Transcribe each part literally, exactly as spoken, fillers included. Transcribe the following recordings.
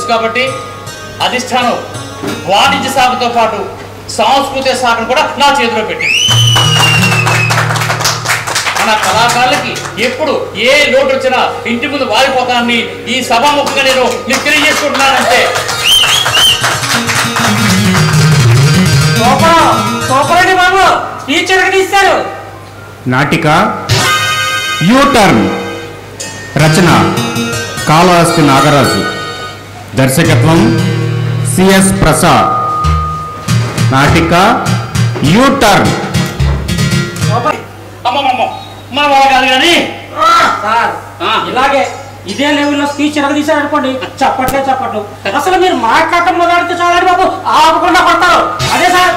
కాబట్టి అధిష్టానం వాణిజ్య శాఖతో పాటు సాంస్కృతిక శాఖను కూడా నా చేతిలో పెట్టింది. మన కళాకారులకి ఎప్పుడు ఏ లోటు వచ్చినా ఇంటి ముందు వారిపోతానని ఈ సభాముఖంగా నేను మీకు తెలియజేసుకుంటున్నానంటే బాబు టీచర్ ఇస్తారు. నాటిక యూటర్న్, రచన కాళహస్తి నాగరాజు, దర్శకత్వం సిఎస్ ప్రసాద్. నాటిక యూటర్న్. అమ్మమ్మ మన వాళ్ళ కాదు కానీ సార్ ఇలాగే ఇదే లెవెల్లో స్పీచ్ ఎరగదీశారు అనుకోండి, చప్పట్లే చప్పట్లు. అసలు మీరు మాట్లాడటం మొదలెడితే చాలండి బాబు, ఆపకుండా కొడతారు. అదే సార్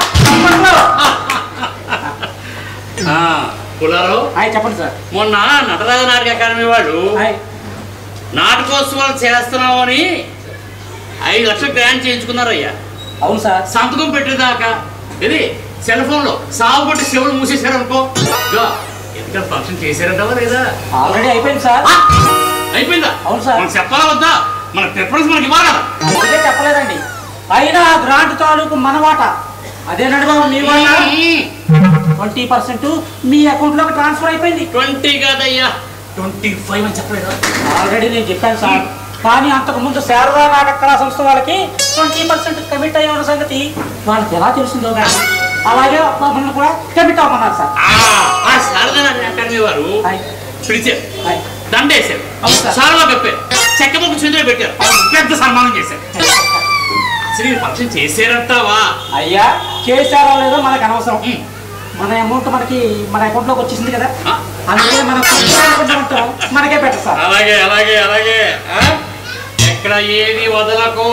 పుల్లారావు చెప్పండి సార్. మొన్న నటరాజ నాటక అకాడమీ వాళ్ళు నాటకోత్సవాలు చేస్తున్నావు అని ఐదు లక్షలు గ్రాంట్ చేయించుకున్నారయ్యా. అవును సార్. సంతకం పెట్టేదాకా ఇది సెల్ ఫోన్ లో సాగు కొట్టి చెవులు మూసేశారు అనుకో. ఎందుకంటే ఫంక్షన్ చేశారంటావా లేదా? ఆల్రెడీ అయిపోయింది సార్. అయిపోయిందా? అవును సార్. మనకు చెప్పాలా వద్దా? మన ప్రిఫరెన్స్ మనకి ఇవ్వాలి కదా. అదే చెప్పలేదండి. అయినా గ్రాంట్ తాలూకు మన వాటా అదేనండి బాబు, మీ వాటా ట్వంటీ పర్సెంట్ మీ అకౌంట్ లోకి ట్రాన్స్ఫర్ అయిపోయింది. ట్వంటీ కాదయ్యా, ట్వంటీ ఫైవ్ అని చెప్పలేదా? ఆల్రెడీ నేను చెప్పాను సార్. కానీ అంతకు ముందు శారదా నాటక కళా సంస్థ వాళ్ళకి ట్వంటీ పర్సెంట్ కమిట్ అయ్యే ఉన్న సంగతి వాళ్ళకి ఎలా తెలిసిందో కానీ అలాగే మమ్మల్ని కూడా కమిట్ అవ్వమన్నారు సార్. ఆ శారదా నాటక అకాడమీ వారు పిలిచారు, దండేశారు, శారదా కప్పారు, చెక్క ముక్కు చేతిలో పెట్టారు, పెద్ద సన్మానం చేశారు. అసలు ఫంక్షన్ చేశారంటావా? అయ్యా చేశారో లేదో మనకు అనవసరం. మన అమౌంట్ మనకి మన అకౌంట్ లోకి వచ్చేసింది కదా, అందుకే మనం మనకే పెట్టరు సార్. అలాగే అలాగే అలాగే ఎక్కడ ఏది వదలకు.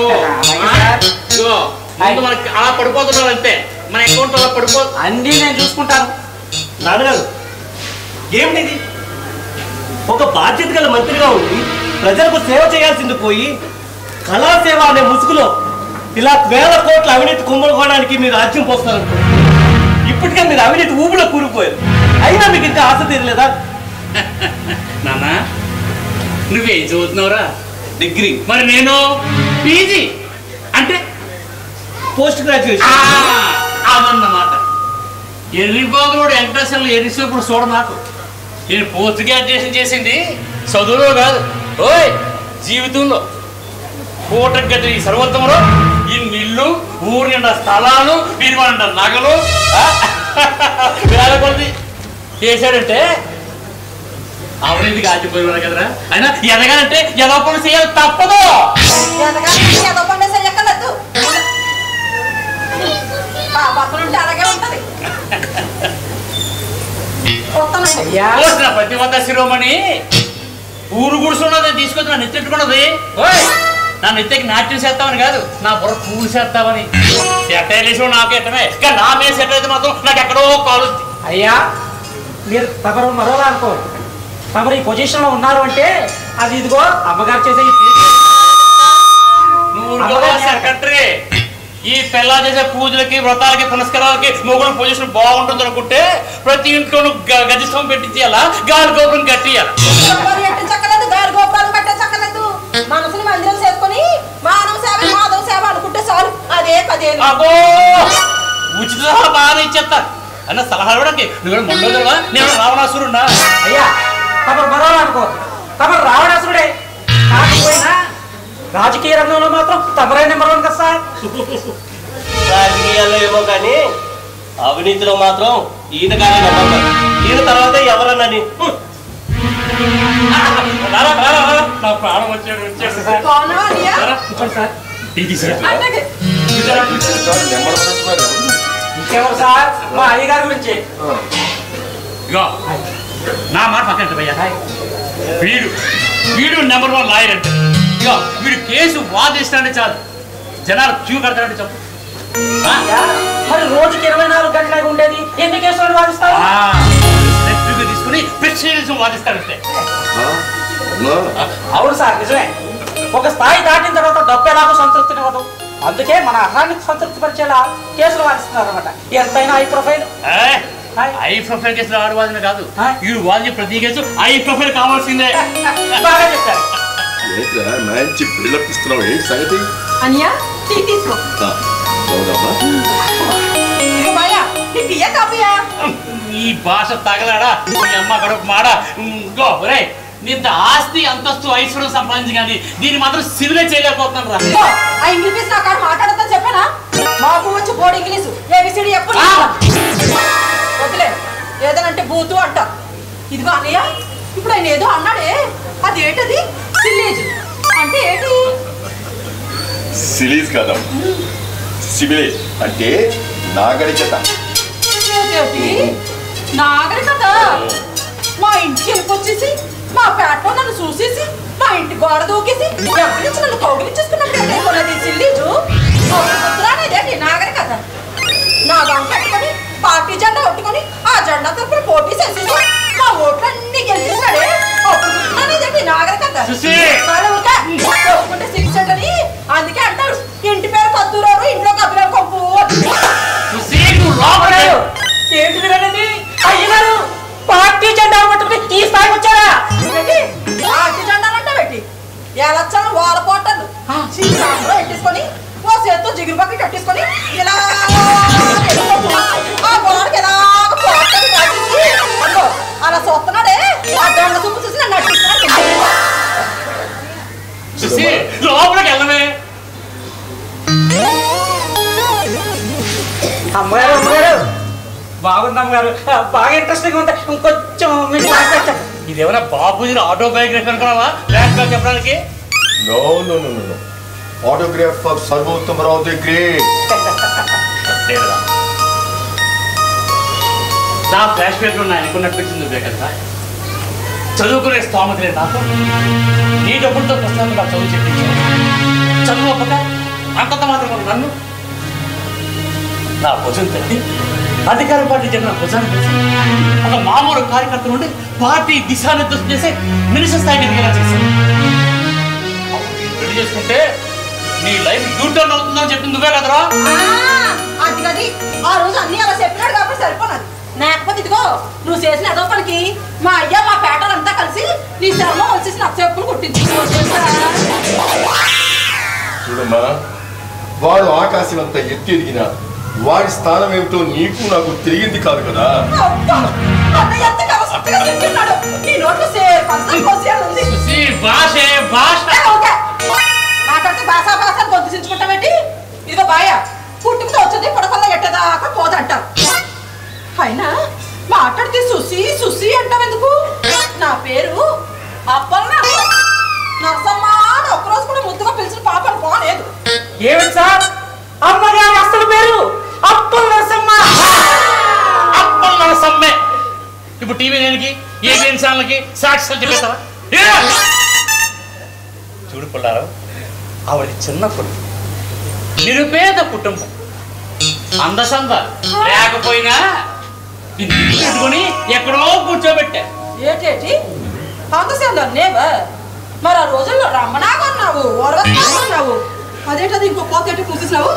మనకి అలా పడిపోతున్నారు అంతే, మన అకౌంట్ అలా పడిపో. అన్నీ నేను చూసుకుంటాను. నాన్నగారు ఏమిటిది? ఒక బాధ్యత గల మంత్రిగా ఉండి ప్రజలకు సేవ చేయాల్సింది పోయి కళాసేవ అనే ముసుగులో ఇలా వేల కోట్ల అవినీతి కుంభకోణానికి మీరు రాజ్యం పోస్తారు. ఇప్పటికే మీరు అవినీతి ఊబిలో కూలిపోయారు, అయినా మీకు ఇంకా ఆశ తీరలేదా? నాన్న నువ్వేం చదువుతున్నావురా? డిగ్రీ. మరి నేను పీజీ అంటే పోస్ట్ గ్రాడ్యుయేషన్. అదన్నమాట. ఎర్రిబాబులోడు వెంకటేశ్వర్లు ఎర్రిసేపుడు చూడ నాకు. నేను పోస్ట్ గ్రాడ్యుయేషన్ చేసింది చదువులో కాదు, ఓయ్ జీవితంలో. పూట గడ్డ ఈ సర్వోత్తములు, ఈ నిల్లు, ఊరు నిండా స్థలాలు, వీరి నిండా నగలు వేల కొద్ది చేశాడంటే అవినీతికి ఆగిపోయినాడు కదరా. అయినా ఎదగాలంటే ఎదో పని చేయాలి, తప్పదు. ప్రతిభత శిరోమణి ఊరు గుడుసున్నది తీసుకొచ్చి నన్ను ఎత్తెట్టుకున్నది. నా నెత్తికి నాట్యం చేస్తామని కాదు, నా బుర్ర పూలు చేస్తామని. సెట్ అయ్యేసి నాకు ఎట్టమే, కానీ నా మీద సెట్ అయితే మాత్రం నాకు ఎక్కడో కాలు. అయ్యా మీరు తమరు మరోలా అనుకో, తమరు ఈ పొజిషన్ లో ఉన్నారు అంటే అది ఇదిగో అమ్మగారు చేసే నువ్వు సెక్రటరీ. ఈ పిల్ల చేసే పూజలకి, వ్రతాలకి, పునస్కారాలకి మొగుడు పొజిషన్ బాగుంటుంది అనుకుంటే ప్రతి ఇంట్లోనూ గజస్తం పెట్టించేయాలా, గాలి గోపురం కట్టియాలి. మనసుని మందిరం చేసుకుని మానవ సేవ మాధవ సేవ అనుకుంటే చాలు. అదే పదేళ్ళు అబ్బో ఉచిత సలహా బాగా ఇచ్చేస్తారు అన్న సలహా ఇవ్వడానికి. నువ్వు మొండోదరువా, నేను రావణాసురున్నా? అయ్యా తమరు మరోలా అనుకో, తమరు రావణాసురుడే. కాకపోయినా రాజకీయ రంగంలో మాత్రం తమరే నెంబర్ వన్ కదా సార్. రాజకీయాల్లో ఏమో కానీ అవినీతిలో మాత్రం ఈయన కానీ నమ్మకం. ఈయన తర్వాత ఎవరన్నని నా ప్రాణం వచ్చాడు వచ్చేసి సార్. ఇంకెవరు సార్? మా అయ్యగారి గురించి. నా మాట పక్కన భయ్యా, వీడు వీడు నెంబర్ వన్ లాయర్ అంటే. ఇక వీడు కేసు వాదిస్తాడంటే చాలు జనాలు క్యూ కడతాడంటే చాలు. మరి రోజుకి ఇరవై నాలుగు గంటలకు ఉండేది ఎన్ని కేసులు వాదిస్తారు? తీసుకుని ప్రెసిడెన్స్ వాదిస్తాడంటే. అవును సార్ నిజమే. ఒక స్థాయి దాటిన తర్వాత డబ్బు ఎలాగో సంతృప్తి ఇవ్వదు, అందుకే మన అర్హాన్ని సంతృప్తి పరిచేలా కేసులు వాదిస్తున్నారు అనమాట. ఎంతైనా హై ప్రొఫైల్. హై ప్రొఫైల్ కేసులు ఆడవాదిన కాదు, వీడు వాదించే ప్రతి కేసు హై ప్రొఫైల్ కావాల్సిందే. బాగా చెప్పారు. ఏంట్రా మంచి బిల్డప్ ఇస్తున్నావు, ఏంటి సంగతి? అనియా టీ తీసుకో. అవునమ్మా, ఇదిగో బాయా నీ టీయా కాపీయా? ఈ భాష తగలాడా మీ అమ్మ కడుపు మాడ. గో రే, ఇంత ఆస్తి అంతస్తు ఐశ్వర్యం సంపాదించి కానీ దీన్ని మాత్రం సివిలే చేయలేకపోతున్నాను రా. ఇదిగో, ఆ ఇంగ్లీష్ నా కాడ మాట్లాడతా చెప్పానా? మాకు వచ్చి బోర్డు ఇంగ్లీషు ఏబిసిడి ఎప్పుడు వదిలే, ఏదనంటే బూతు అంట. ఇదిగో అన్నయ్య, ఇప్పుడు ఆయన ఏదో అన్నాడే, అది ఏంటది? సిల్లేజ్ అంటే ఏంటి? సిలీజ్ కాదమ్మా, సివిలేజ్ అంటే నాగరికత. ఏంటి నాగరికత? మా ఇంటికి వెళ్ళిపోచ్చేసి మా పేటలో నన్ను చూసేసి మా ఇంటి గోడ దూకేసి ఎక్కడి నుంచి నన్ను కౌగిలించేసుకున్నట్టు సిల్లీజు గుర్తురానేదేంటి నాగరికత? నా గంట పెట్టుకొని పార్టీ జెండా ఒట్టుకొని ఆ జెండా తరపున పోటీ చేసేసి మా ఓట్లన్నీ గెలిచేసాడే, అప్పుడు గుర్తురానేదేంటి నాగరికత? చదువుకుంటే సిక్స్ అని అందుకే అంటారు ఇంటి పేరు కద్దూరారు ఇంట్లో కద్దూరారు కొంపు. ఏంటి వినండి అయ్యగారు, పార్టీ జెండా పట్టుకుని ఈ స్థాయికి వచ్చారా? పార్టీ జెండాలంటే పెట్టి ఎలచ్చను వాళ్ళ పోటలు పెట్టేసుకొని ఓ చేత్తో జిగురు బకెట్ కట్టేసుకొని ఇలా ఆ గొడవకి ఎలా అలా చూస్తున్నాడే, ఆ జెండా చూపు చూసి నన్ను నటిస్తున్నాడు. లోపలికి వెళ్ళవే. అమ్మగారు అమ్మగారు బాగుంది అమ్మగారు, బాగా ఇంట్రెస్టింగ్ ఉంది. ఇంకొంచెం మీరు మాట్లాడచ్చు. ఇదేమైనా బాబుజీ ఆటోబయోగ్రఫీ అనుకున్నావా బ్యాక్ గా చెప్పడానికి? No no no no autograph of Sarvottamarao the great. నా ఫ్లాష్ బ్యాక్ ఉన్నాయి అనుకున్నట్టు కదా. చదువుకునే స్తోమత లేదు నాకు. నీ డబ్బులతో పుస్తకాలు నాకు చదువు చెప్పించాను. చదువు ఒప్పక అంతంత మాత్రం నన్ను నా భుజం తట్టి అధికార పార్టీ చెప్పిన భుజాన్ని తెలిసి ఒక మామూలు కార్యకర్త నుండి పార్టీ దిశానిర్దేశం చేసి మినిస్టర్ స్థాయికి ఎదిగేలా చేశాను. పెళ్లి చేసుకుంటే నీ లైఫ్ యూటర్న్ అవుతుందని చెప్పింది నువ్వే కదరా? అది కది ఆ రోజు అన్ని అలా చెప్పినాడు కాబట్టి సరిపోనాది. లేకపోతే ఇదిగో నువ్వు చేసిన ఏదో పనికి మా అయ్య మా పేటలంతా కలిసి నీ శర్మ వచ్చేసి నాకు చెప్పులు కుట్టించి చూడమ్మా, వాడు ఆకాశం అంతా ఎత్తి ఎదిగిన వాడి స్థానం ఏమిటో నీకు నాకు తెలియంది కాదు కదా. మాట్లాడితే భాషా భాష పొద్దుకుంటామేంటి? ఇదిగో బాయ పుట్టుకుతో వచ్చింది పుడకల్లో ఎట్టేదాకా పోదంటారు. అయినా మాట్లాడితే సుసి సుసి అంటావు ఎందుకు? నా పేరు అప్పన్న నరసమ్మ అని ఒక్కరోజు కూడా ముద్దుగా పిలిచిన పాపను పోలేదు. ఏమిటి సార్ అమ్మగారి అసలు పేరు? అప్పల్ నరసమ్మ. అప్పల్ నరసమ్మే. ఇప్పుడు టీవీ నేనికి ఏబిఎన్ ఛానల్కి సాక్షి చెప్పేస్తావా? చూడు పుల్లారావు, ఆవిడ చిన్నప్పుడు నిరుపేద కుటుంబం, అందసంద లేకపోయినా పెట్టుకొని ఎక్కడో కూర్చోబెట్టా. ఏంటేటి అందసేందా నేవా? మరి ఆ రోజుల్లో రమ్మనాగన్నావు వరవన్నావు, అదేంటది ఇంకో కోత ఎట్టి కూర్చున్నావు.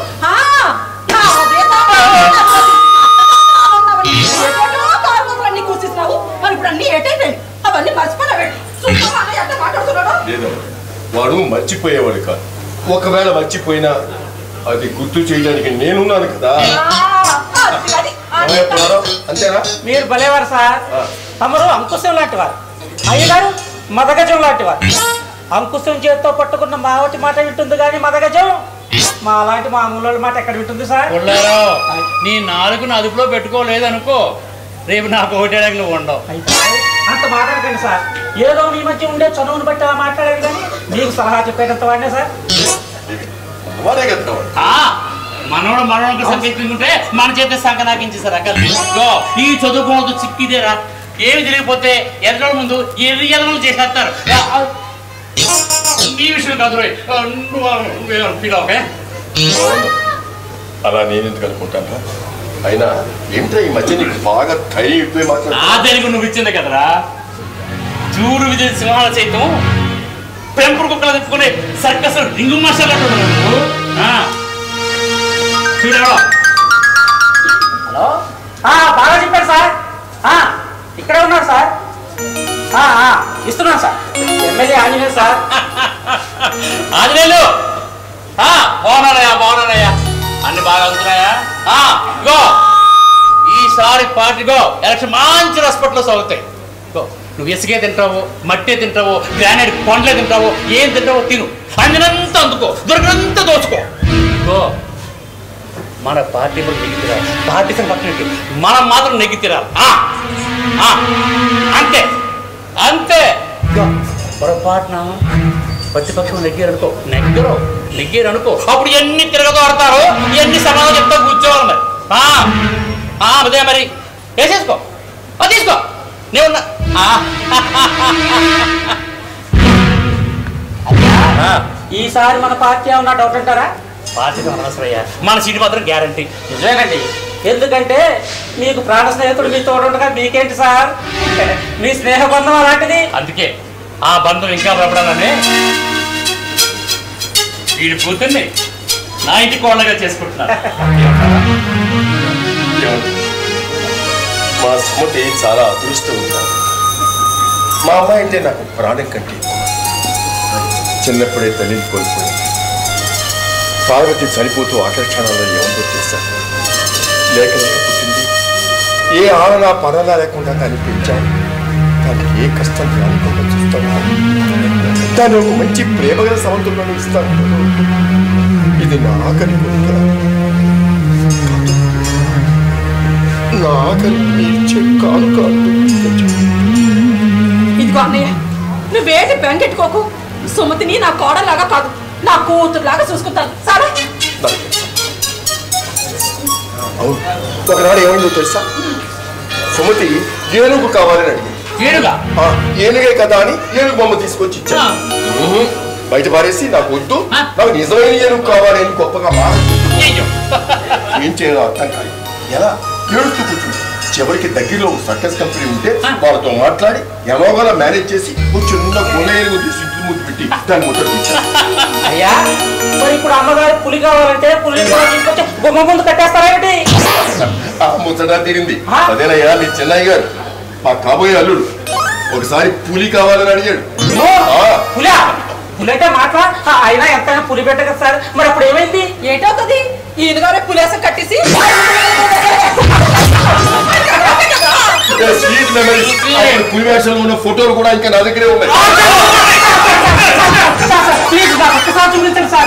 అన్ని కూర్చున్నావు, మరి ఇప్పుడు అన్ని ఏటైతే అవన్నీ మర్చిపోయినావు. లేదు, వాడు మర్చిపోయేవాడు కాదు. ఒకవేళ మర్చిపోయినా అది గుర్తు చేయడానికి నేనున్నాను కదా. అంతేనా? మీరు భలేవారు సార్. తమరు అంకుశం లాంటి వారు, అయ్యగారు మదగజం లాంటి వారు. అంకుశం చేతితో పట్టుకున్న మావటి మాట వింటుంది కానీ మదగజం మా అలాంటి మామూలు మాట ఎక్కడ వింటుంది సార్? నీ నాలుగును అదుపులో పెట్టుకోలేదు అనుకో, రేపు నాకు ఒకటేడానికి నువ్వు ఉండవు. అంత మాట్లాడకండి సార్. ఏదో మీ మధ్య ఉండే చదువును బట్టి అలా మాట్లాడేది కానీ మీకు సలహా చెప్పేటంత వాడినే సార్. మనోడు మనోడికి సంకేతించుకుంటే మన చేతి సంఖ నాకించేసారు అక్కడ. ఈ చదువుకోవద్దు చిక్కిదేరా, ఏమి తెలియకపోతే ఎర్రల ముందు ఎర్రి ఎర్రలు చేసేస్తారు. ఈ విషయం కాదు ఫీల్ ఓకే. అలా నేను ఎందుకు అనుకుంటాను? అయినా ఏంటో ఈ మధ్య నీకు బాగా ధైర్యం ఎక్కువే మాట్లాడు. ఆ ధైర్యం నువ్వు ఇచ్చింది కదరా. చూరు విజయ సింహాల సైతం పెంపుడు కుక్కలు తిప్పుకునే సర్కస్ రింగు మాస్టర్ నువ్వు. చూడవా? హలో, బాగా చెప్పారు సార్. ఇక్కడే ఉన్నారు సార్. ఇస్తున్నాను sir. MLA Anjaneya sir. Anjaneyulu బాగున్నారయ్యా బాగున్నారయ్యా అన్ని బాగా అవుతున్నాయా ఇగో ఈసారి పార్టీగో ఎలక్షన్ మంచి హాస్పిటల్స్ అవుతాయి నువ్వు ఇసుకే తింటావు మట్టే తింటావు గ్రానైట్ కొండలే తింటావు ఏం తింటావో తిను అందినంత అందుకో దొరికినంత దోచుకో ఇగో మన పార్టీ కూడా నెగ్గితిరాలి పార్టీ పక్కన మనం మాత్రం నెగ్గితిరాలి అంతే అంతే పొరపాటున ప్రతిపక్షం నెగ్గారనుకో నెగ్గరు నెగ్గారు అనుకో అప్పుడు ఎన్ని తిరగదోడతారో ఎన్ని సమాధానం చెప్తా కూర్చోవాలి మరి అదే మరి వేసేసుకో తీసుకో నేనున్నా ఈసారి మన పార్టీ ఏమన్నా డౌట్ అంటారా? పార్టీకి అనవసరయ్యా మన సీటు మాత్రం గ్యారంటీ. నిజమేనండి, ఎందుకంటే మీకు ప్రాణ స్నేహితుడు మీ తోడుండగా మీకేంటి సార్, మీ స్నేహ బంధం అలాంటిది. అందుకే ఆ బంధం ఇంకా ప్రపడాలని వీడి కూతుర్ని నా ఇంటి కోళ్ళగా చేసుకుంటున్నారు. మా సుమతి చాలా అదృష్టం ఉంటారు. మా అమ్మాయి అంటే నాకు ప్రాణం కంటే చిన్నప్పుడే తల్లిని కోల్పోయింది. పార్వతి చనిపోతూ ఆకర్షణలో ఏముందో చేశాను. లేక లేక పుట్టింది. ఏ ఆనలా పనలా లేకుండా దాన్ని పెంచాను. దానికి ఏ కష్టం రాకుండా చూస్తాను. దాన్ని ఒక మంచి ప్రేమగల సమంతులను ఇస్తాను. ఇది నా ఆఖరి కోరిక. నా ఆఖరి ఇచ్చే కాలు కాదు. ఇదిగో అన్నయ్య, నువ్వేటి బెంగెట్టుకోకు. సుమతిని నా కోడలాగా కాదు, నా కూతురులాగా చూసుకుంటాను. సరే అవును, ఒకనాడు ఏమైందో తెలుసా? సుమతి ఏనుగు కావాలని అడిగింది. ఏనుగే కదా అని ఏనుగు బొమ్మ తీసుకొచ్చి ఇచ్చాను. బయట పారేసి నాకు వద్దు, నాకు నిజమైన ఏనుగు కావాలి అని గొప్పగా బాగా ఏం చేయాలో అర్థం కాదు. ఎలా ఏడుస్తూ కూర్చుంది. చివరికి దగ్గరలో సర్కస్ కంపెనీ ఉంటే వాళ్ళతో మాట్లాడి ఎలాగోలా మేనేజ్ చేసి చిన్న కొన ఏనుగు తీసి ముద్దు పెట్టి దాన్ని ముద్ర తీశాను. అయ్యా, మరి ఇప్పుడు అమ్మగారు పులి కావాలంటే పులి తీసుకొచ్చి బొమ్మ ముందు కట్టేస్తారేంటి? ఆ ముచ్చట తీరింది. అదేనయ్యా మీ చెన్నయ్య గారు మా కాబోయే అల్లుడు ఒకసారి పులి కావాలని అడిగాడు. పులా పులంటే మాట్లా అయినా ఎంతైనా పులి పెట్ట కదా సార్. మరి అప్పుడు ఏమైంది? ఏంటవుతుంది? ఈయనగారే పులేసం కట్టేసి పులి వేషంలో ఉన్న ఫోటోలు కూడా ఇంకా నా దగ్గరే ఉన్నాయి. చూపించండి సార్.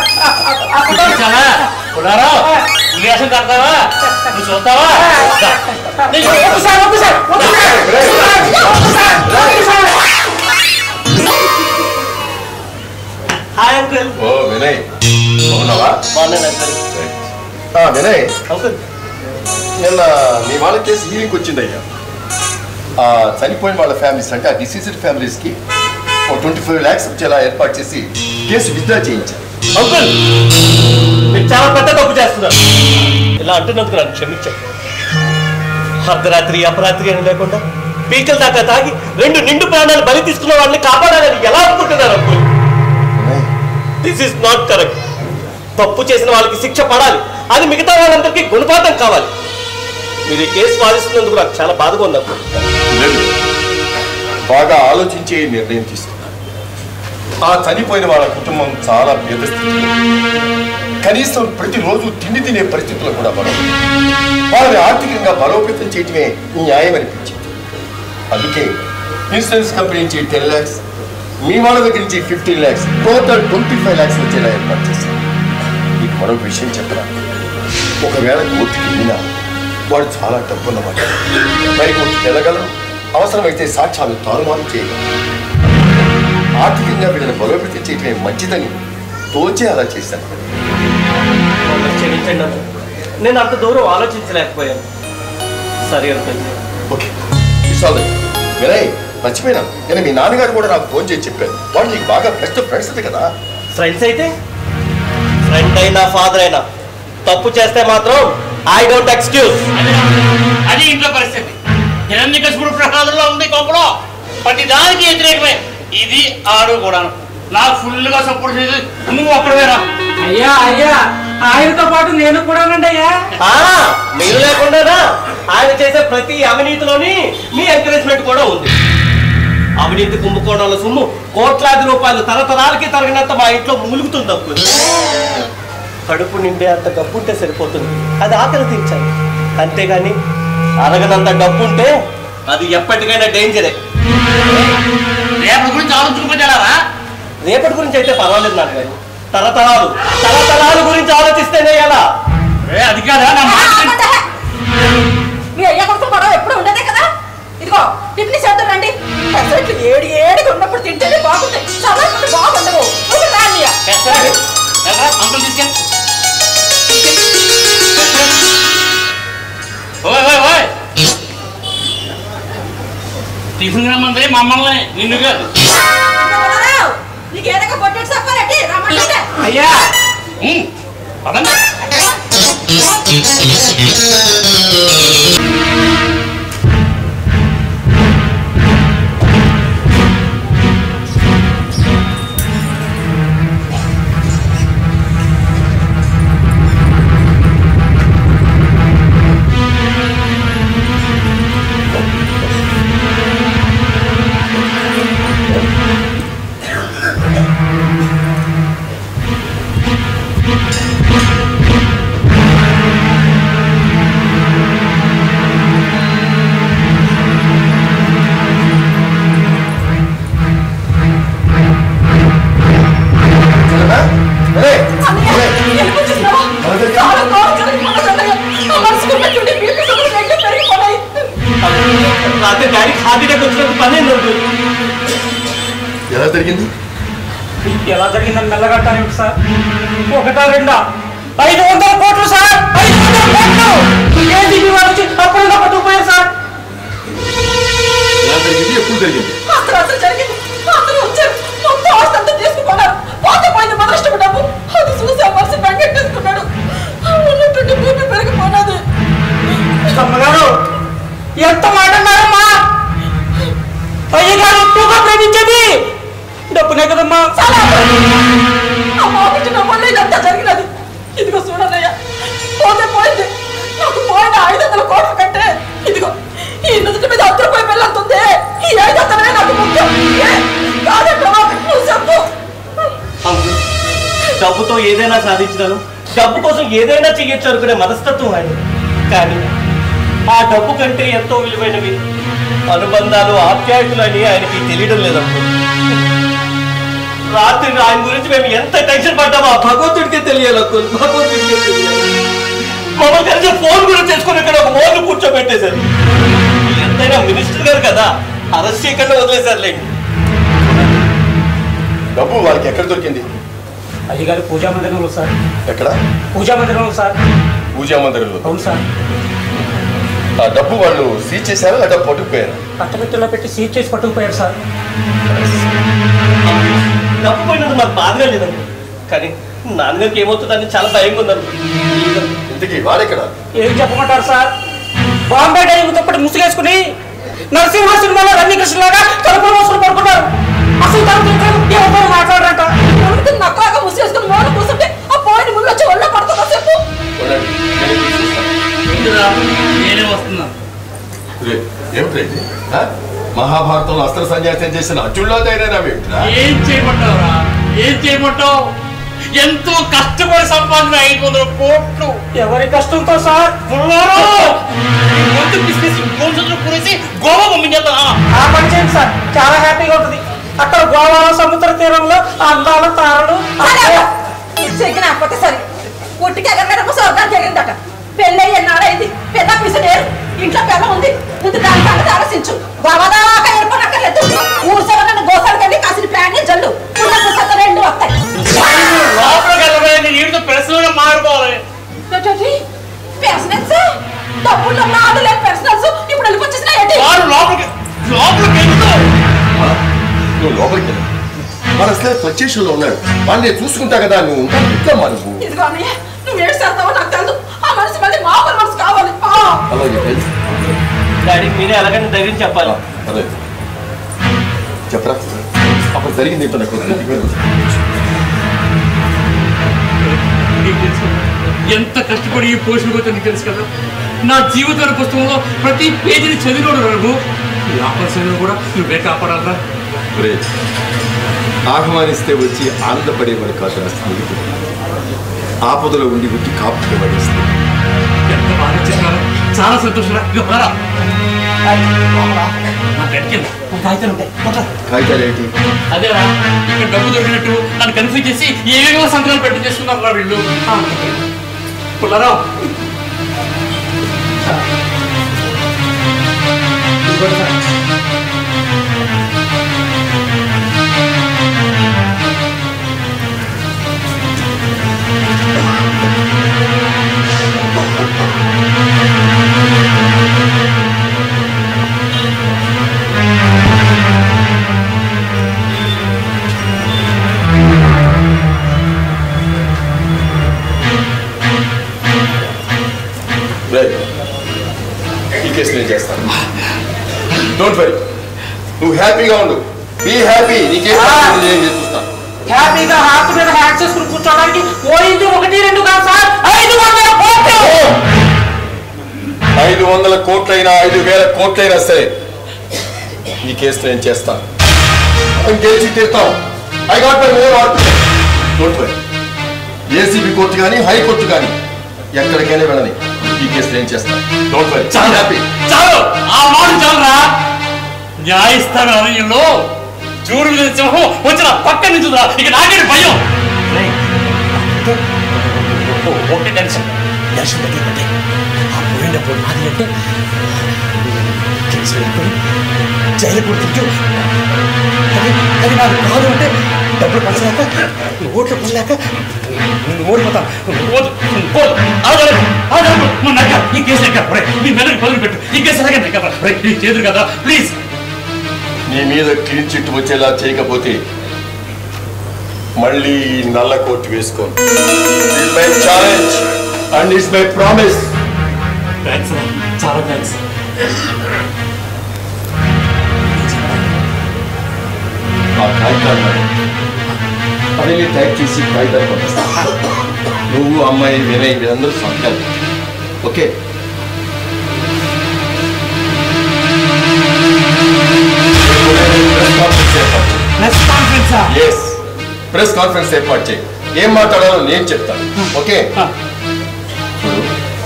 పులివేషం కడతావా? నువ్వు చూస్తావా? Hi uncle. ఓ వినయ్, బాగున్నావా? వినయ్ అంకుల్, నిన్న మీ వాళ్ళ కేసు హీరింగ్ వచ్చిందయ్యా. ఆ చనిపోయిన వాళ్ళ ఫ్యామిలీస్ అంటే ఆ డిసీజ్డ్ ఫ్యామిలీస్కి ఒక ట్వంటీ ఫైవ్ ల్యాక్స్ వచ్చేలా ఏర్పాటు చేసి కేసు విత్డ్రా చేయించారు. అంకుల్, మీరు చాలా పెద్ద తప్పు చేస్తున్నారు. ఇలా అంటున్నందుకు నన్ను క్షమించండి. అర్ధరాత్రి అపరాత్రి అని లేకుండా పీకల దాకా తాగి రెండు నిండు ప్రాణాలు బలి తీసుకున్న వాళ్ళని కాపాడాలని ఎలా అనుకుంటున్నారు uncle? This is not correct. తప్పు చేసిన వాళ్ళకి శిక్ష పడాలి, అది మిగతా వాళ్ళందరికీ గుణపాఠం కావాలి. మీరు ఈ కేసు వాదిస్తున్నందుకు నాకు చాలా బాధగా ఉంది అంకుల్. బాగా ఆలోచించే నిర్ణయం తీసుకున్నారు. ఆ చనిపోయిన వాళ్ళ కుటుంబం చాలా పేద స్థితిలో, కనీసం ప్రతిరోజు తిండి తినే పరిస్థితుల్లో కూడా మనం వాళ్ళని ఆర్థికంగా బలోపేతం చేయటమే న్యాయం అనిపించింది. అందుకే ఇన్సూరెన్స్ కంపెనీ నుంచి టెన్ ల్యాక్స్ మీ వాళ్ళ దగ్గర నుంచి fifteen lakhs total twenty five lakhs వచ్చేలా ఏర్పాటు చేశాను. మీకు మరొక విషయం చెప్పరా, ఒకవేళ కోర్టుకి వెళ్ళినా వాడు చాలా డబ్బున్నమాట. మరి కోర్టుకి వెళ్ళగలరు, అవసరమైతే సాక్ష్యాలు తారుమారు చేయగలరు. ఆర్థికంగా వీళ్ళని బలోపేతం చేయటమే మంచిదని తోచే అలా చేశాను. క్షమించండి అంకుల్, నేను అంత దూరం ఆలోచించలేకపోయాను. సరే అంకుల్. ఓకే, వినయ్ మర్చిపోయినా, నేను మీ నాన్నగారు కూడా నాకు ఫోన్ చేసి చెప్పాను. వాళ్ళు నీకు బాగా బెస్ట్ ఫ్రెండ్స్ అది కదా. ఫ్రెండ్స్ అయితే ఫ్రెండ్ అయినా ఫాదర్ అయినా తప్పు చేస్తే మాత్రం ఐ డోంట్ ఎక్స్క్యూజ్. అది ఇంట్లో పరిస్థితి. హిరణ్యకశిపుడు ప్రసాదంలో ఉంది కొంపలో ప్రతి దానికి వ్యతిరేకమే. ఇది ఆడు కూడా నాకు ఫుల్ గా సపోర్ట్ చేసి నువ్వు ఒక్కడవేరా. అయ్యా అయ్యా, ఆయనతో పాటు నేను కూడానండి అయ్యా. మీరు లేకుండా ఆయన చేసే ప్రతి అవినీతిలోని మీ ఎంకరేజ్మెంట్ కూడా ఉంది. అవినీతి కుంభకోణాల సొమ్ము కోట్లాది రూపాయలు తరతరాలకి తరగనంత మా ఇంట్లో మూలుగుతుంది అప్పు. కడుపు నిండే అంత డబ్బు ఉంటే సరిపోతుంది, అది ఆకలి తీర్చాలి. అంతేగాని అరగనంత డబ్బు ఉంటే అది ఎప్పటికైనా డేంజరే. రేపటి గురించి ఆలోచించుకుంటారా? రేపటి గురించి అయితే పర్వాలేదు నాకు, కానీ తరతరాలు తరతరాల గురించి ఆలోచిస్తేనే ఎలా? అది కాదా నా మాట. మీ అయ్య కొడుకు గొడవ ఎప్పుడు ఉండదే కదా. ఇదిగో టిఫిన్ చేద్దాం రండి. పెసరట్లు ఏడు ఏడుగా ఉన్నప్పుడు తింటేనే బాగుంటాయి, చదవకుండా బాగుండవు. అంకుల్ తీసుకెళ్ళి ఓయ్ ఓయ్ ఓయ్ టిఫిన్ రమ్మంది మమ్మల్ని, నిన్ను కాదు. నీకు ఏదైనా పొట్టేసి చెప్పాలంటే రమ్మంటే అయ్యా పదండి. ఎలా జరిగింది? ఎలా జరిగిందని మెల్లగట్టాలి సార్. ఒకటా రెండా ఐదు వందల కోట్లు సార్, ఐదు వందల కోట్లు కేజీబీ వాళ్ళు వచ్చి అప్పుడు పట్టుకుపోయారు సార్. ఎలా జరిగింది? ఎప్పుడు జరిగింది? అసలు అసలు జరిగింది. అందరూ వచ్చారు, మొత్తం ఆస్తంతా తీసుకున్నారు. పోతే పోయింది మన ఇష్టం డబ్బు. అది చూసి ఆ మనిషి బెంగెట్టేసుకున్నాడు. ఉన్నటువంటి భూమి పెరిగిపోయినది. అమ్మగారు ఎంత మాట అన్నారమ్మా? అయ్యగారు ఎక్కువగా ప్రేమించేది డబ్బునే కదమ్మా. అమ్మ పుట్టిన వల్ల ఇదంతా జరిగినది. ఇదిగో చూడన్నయ్య, పోతే పోయింది. నాకు పోయిన ఐదు వందల కోట్ల కంటే ఇదిగో ఈ నుదుటి మీద అద్దరు పోయి వెళ్ళొస్తుంది. ఈ ఐదు వందలే నాకు ముఖ్యం. కాదంటావా? నువ్వు చెప్పు. డబ్బుతో ఏదైనా సాధించగలను, డబ్బు కోసం ఏదైనా చెయ్యొచ్చు అనుకునే మనస్తత్వం ఆయన. కానీ ఆ డబ్బు కంటే ఎంతో విలువైనవి అనుబంధాలు, ఆప్యాయతలు అని ఆయనకి తెలియడం లేదప్పుడు. రాత్రి ఆయన గురించి మేము ఎంత టెన్షన్ పడ్డామో ఆ భగవంతుడికే తెలియాలి అప్పుడు, భగవంతుడికే తెలియాలి. మమ్మల్ని కలిసి ఫోన్ కూడా చేసుకుని ఇక్కడ ఒక మోర్లు కూర్చోబెట్టేశారు. ఎంతైనా మినిస్టర్ గారు కదా, అరెస్ట్ చేయకుండా వదిలేశారులేండి. డబ్బు వాళ్ళకి ఎక్కడ దొరికింది? అయ్యగారు పూజా మందిరంలో సార్. ఎక్కడ? పూజా మందిరంలో సార్. పూజా మందిరంలో. అవును సార్. ఆ డబ్బు వాళ్ళు సీజ్ చేశారా లేదా పట్టుకుపోయారు? అట్టపెట్టెలో పెట్టి సీజ్ చేసి పట్టుకుపోయారు సార్. డబ్బు పోయినది మాకు బాధగా లేదండి, కానీ నాన్నగారికి ఏమవుతుందని చాలా భయంగా ఉందండి. ఇంతకీ వాడెక్కడ? ఏం చెప్పమంటారు సార్? బాంబే డైవింగ్ తప్పటి ముసుగేసుకుని నరసింహ సినిమాలో రమ్యకృష్ణ లాగా తలుపులు మోసుకుని పడుకున్నారు. అసలు తలుపు మాట్లాడరంట. నక్కలాగా ముసేసుకుని మోన కూర్చుంటే ఆ పోయిన ముందు వచ్చి ఒళ్ళో పడుతున్నా చెప్పు. నేనే వస్తున్నా. ఏమిటి మహాభారతంలో అస్త్ర సన్యాసం చేసిన అర్జునులా తయారైనా? ఏం చేయమంటావురా? ఏం చేయమంటావు? ఎంతో కష్టపడి సంపాదన ఐదు వందల కోట్లు. ఎవరి కష్టంతో సార్? గోవా పంపించేద్దా? ఆ పని చేయండి సార్, చాలా హ్యాపీగా ఉంటుంది. అక్కడ గోవాలో సముద్ర తీరంలో అందాల తారలు. చెగినకపోతే సరే, పుట్టికి ఎగరలేదమ్మా స్వర్గానికి ఎగిరిందట. పెళ్ళయ్య నాడైంది, పెద్ద పిసలేరు, ఇంట్లో పెళ్ళ ఉంది. ముందు దాని సంగతి ఆలోచించు. గోవాదాకా ఏర్పడక్కర్లేదు. ఊరు సవరణ గోసాలకెళ్ళి కాసిన ప్లాన్ జల్లు ఉన్న పుస్తక రెండు వస్తాయి. నీటితో పెర్సనల్ మారిపోవాలి. పెర్సనల్స్ డబ్బుల్లో నాడు లేని పెర్సనల్స్ ఇప్పుడు వెళ్ళిపోచ్చేసిన లోపలికి లోపలికి నువ్వు లోపలికి వెళ్ళి వాడు అసలే ఫ్లక్చుయేషన్లో ఉన్నాడు. వాడిని నేను చూసుకుంటా కదా, నువ్వు ఇట్లా మా నువ్వు ఇదిగో అన్నయ్య, నువ్వు ఏడు చేస్తావో నాకు తెలుసు. ఆ మనిషి మళ్ళీ మా పని మనసు కావాలి. అలాగే తెలుసు. డాడీకి మీరే ఎలాగైనా ధైర్యం చెప్పాలి. అదే చెప్పరా, అప్పుడు జరిగింది ఏంటో నాకు ఎంత కష్టపడి ఈ పోషణ నీకు తెలుసు కదా. నా జీవితాల పుస్తకంలో ప్రతి పేజీని చదివినోడు నువ్వు. ఈ ఆపరేషన్ కూడా నువ్వే కాపాడాలరా. రే ఆహ్వానిస్తే వచ్చి ఆనందపడేవాడు కాదు నా స్నేహితుడు, ఆపదలో ఉండి గుట్టి కాపుకే పడేస్తుంది. ఎంత బాగా చెప్పారు, చాలా సంతోషంగా. నా గడికింది కాగితాలు ఉంటాయి కాగితాలు ఏంటి? అదేరా, ఇక్కడ డబ్బు దొరికినట్టు నన్ను కన్ఫ్యూజ్ చేసి ఏవేవో సంతకాలు పెట్టి చేసుకున్నారు వీళ్ళు. పుల్లారావు ఈ కేసు నేను చేస్తాను. డోంట్ వరీ, నువ్వు హ్యాపీగా ఉండు. Be happy. నీ కేసు నేను చూస్తాను. హ్యాపీగా హార్ట్ మీద హ్యాక్ చేసుకుని కూర్చోడానికి పోయింది ఒకటి రెండు కాదు సార్, ఐదు వందల కోట్లు. ఐదు వందల కోట్లైనా ఐదు వేల కోట్లైనా సరే ఈ కేసు నేను చేస్తాను. గెలిచి తీరుతాం. I got my own argument. Don't worry. ACB court కానీ హైకోర్టు కానీ ఎక్కడికైనా వెళ్ళని ఈ కేసు నేను చేస్తాను. Don't worry. చాలు హ్యాపీ. చాలు, ఆ మాట చాలురా. న్యాయస్థానం అరణ్యంలో చూడు మీద సింహం వచ్చిన పక్క నించుదా, ఇక నాకే భయం. ఓకే, టెన్షన్ టెన్షన్ తగ్గిపోతే ఆ పోయినప్పుడు మాది అంటే కేసు వెళ్ళిపోయి జైలు కొడుతుంటూ అది అది నాకు కాదు అంటే డబ్బులు పడలేక ఓట్లు పడలేక ఓడిపోతా. ఈ కేసు ఎక్కడ మీ మెదడు పదులు పెట్టు. ఈ కేసు ఎలాగంటే కదా చేదురు కదా, ప్లీజ్. నీ మీద క్లీన్ చిట్ వచ్చేలా చేయకపోతే మళ్ళీ నల్ల కోట్ వేసుకోను. It's my challenge and it's my promise. Thanks, చాలా థ్యాంక్స్. ఆ కాగితాలు అవన్నీ టైప్ చేసి కాగితాలు పంపిస్తా. నువ్వు అమ్మాయి వినయ్ మీరందరూ సంతకాలు. ఓకే? ప్రెస్ కాన్ఫరెన్స్ ఏర్పాటు చేయి. ఏం మాట్లాడాలో నేను చెప్తాను. ఓకే? చూడు,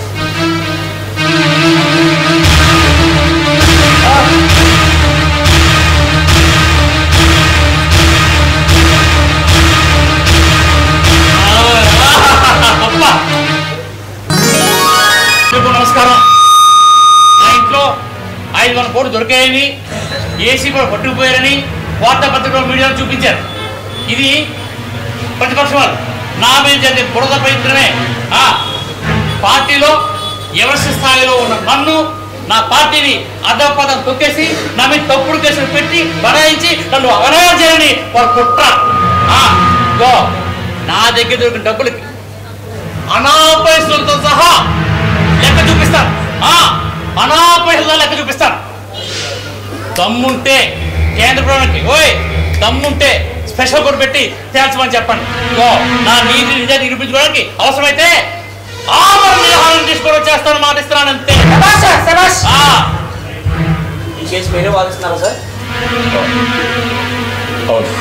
నమస్కారం. నా ఇంట్లో ఐదు వందల కోట్లు దొరికాయని, ఏసీ కూడా పట్టుకుపోయారని వార్తాపత్రికలో మీడియాలో చూపించారు. ఇది ప్రతిపక్షం వాళ్ళు నా మీద జరిగే బురద ప్రయత్నమే. పార్టీలో ఎవరి స్థాయిలో ఉన్న నన్ను, నా పార్టీని అధపదం తొక్కేసి నా మీద తప్పుడు కేసులు పెట్టి బనాయించి నన్ను అవనాయం చేయాలని వారు కుట్ర. నా దగ్గర దొరికిన డబ్బులకి అనాపైసలతో సహా లెక్క చూపిస్తాను. అనాపైసలతో లెక్క చూపిస్తాను. దమ్ముంటే కేంద్ర ప్రభుత్వానికి ఓయ్ దమ్ముంటే స్పెషల్ కోర్టు పెట్టి తేల్చమని చెప్పండి. నా నీతి నిజాన్ని నిరూపించుకోవడానికి అవసరమైతే ఆమరణ తీసుకోవడం చేస్తాను, మాటిస్తున్నాను అంతే. ఈ కేసు మీరే వాదిస్తున్నారా సార్? అవును,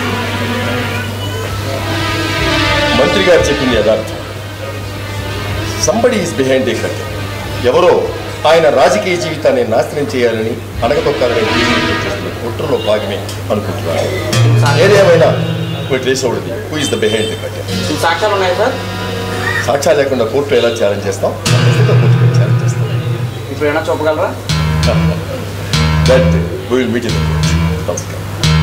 మంత్రి గారు చెప్పింది యథార్థం. Somebody is behind the curtain. ఎవరో ఆయన రాజకీయ జీవితాన్ని నాశనం చేయాలని, అడగతొక్కాలని కుట్రలో భాగమే అనుకుంటున్నారు. ఏదేమైనా ట్రేసవుడిది who is the behind the curtain. సాక్ష్యాలు ఉన్నాయా సార్? సాక్ష్యాలు లేకుండా కోర్టు ఎలా ఛాలెంజ్ చేస్తాం? కోర్టులో ఛాలెంజ్ చేస్తాం. ఇప్పుడు ఏమైనా చూపగలరా? That we will meet in the court. నమస్కారం.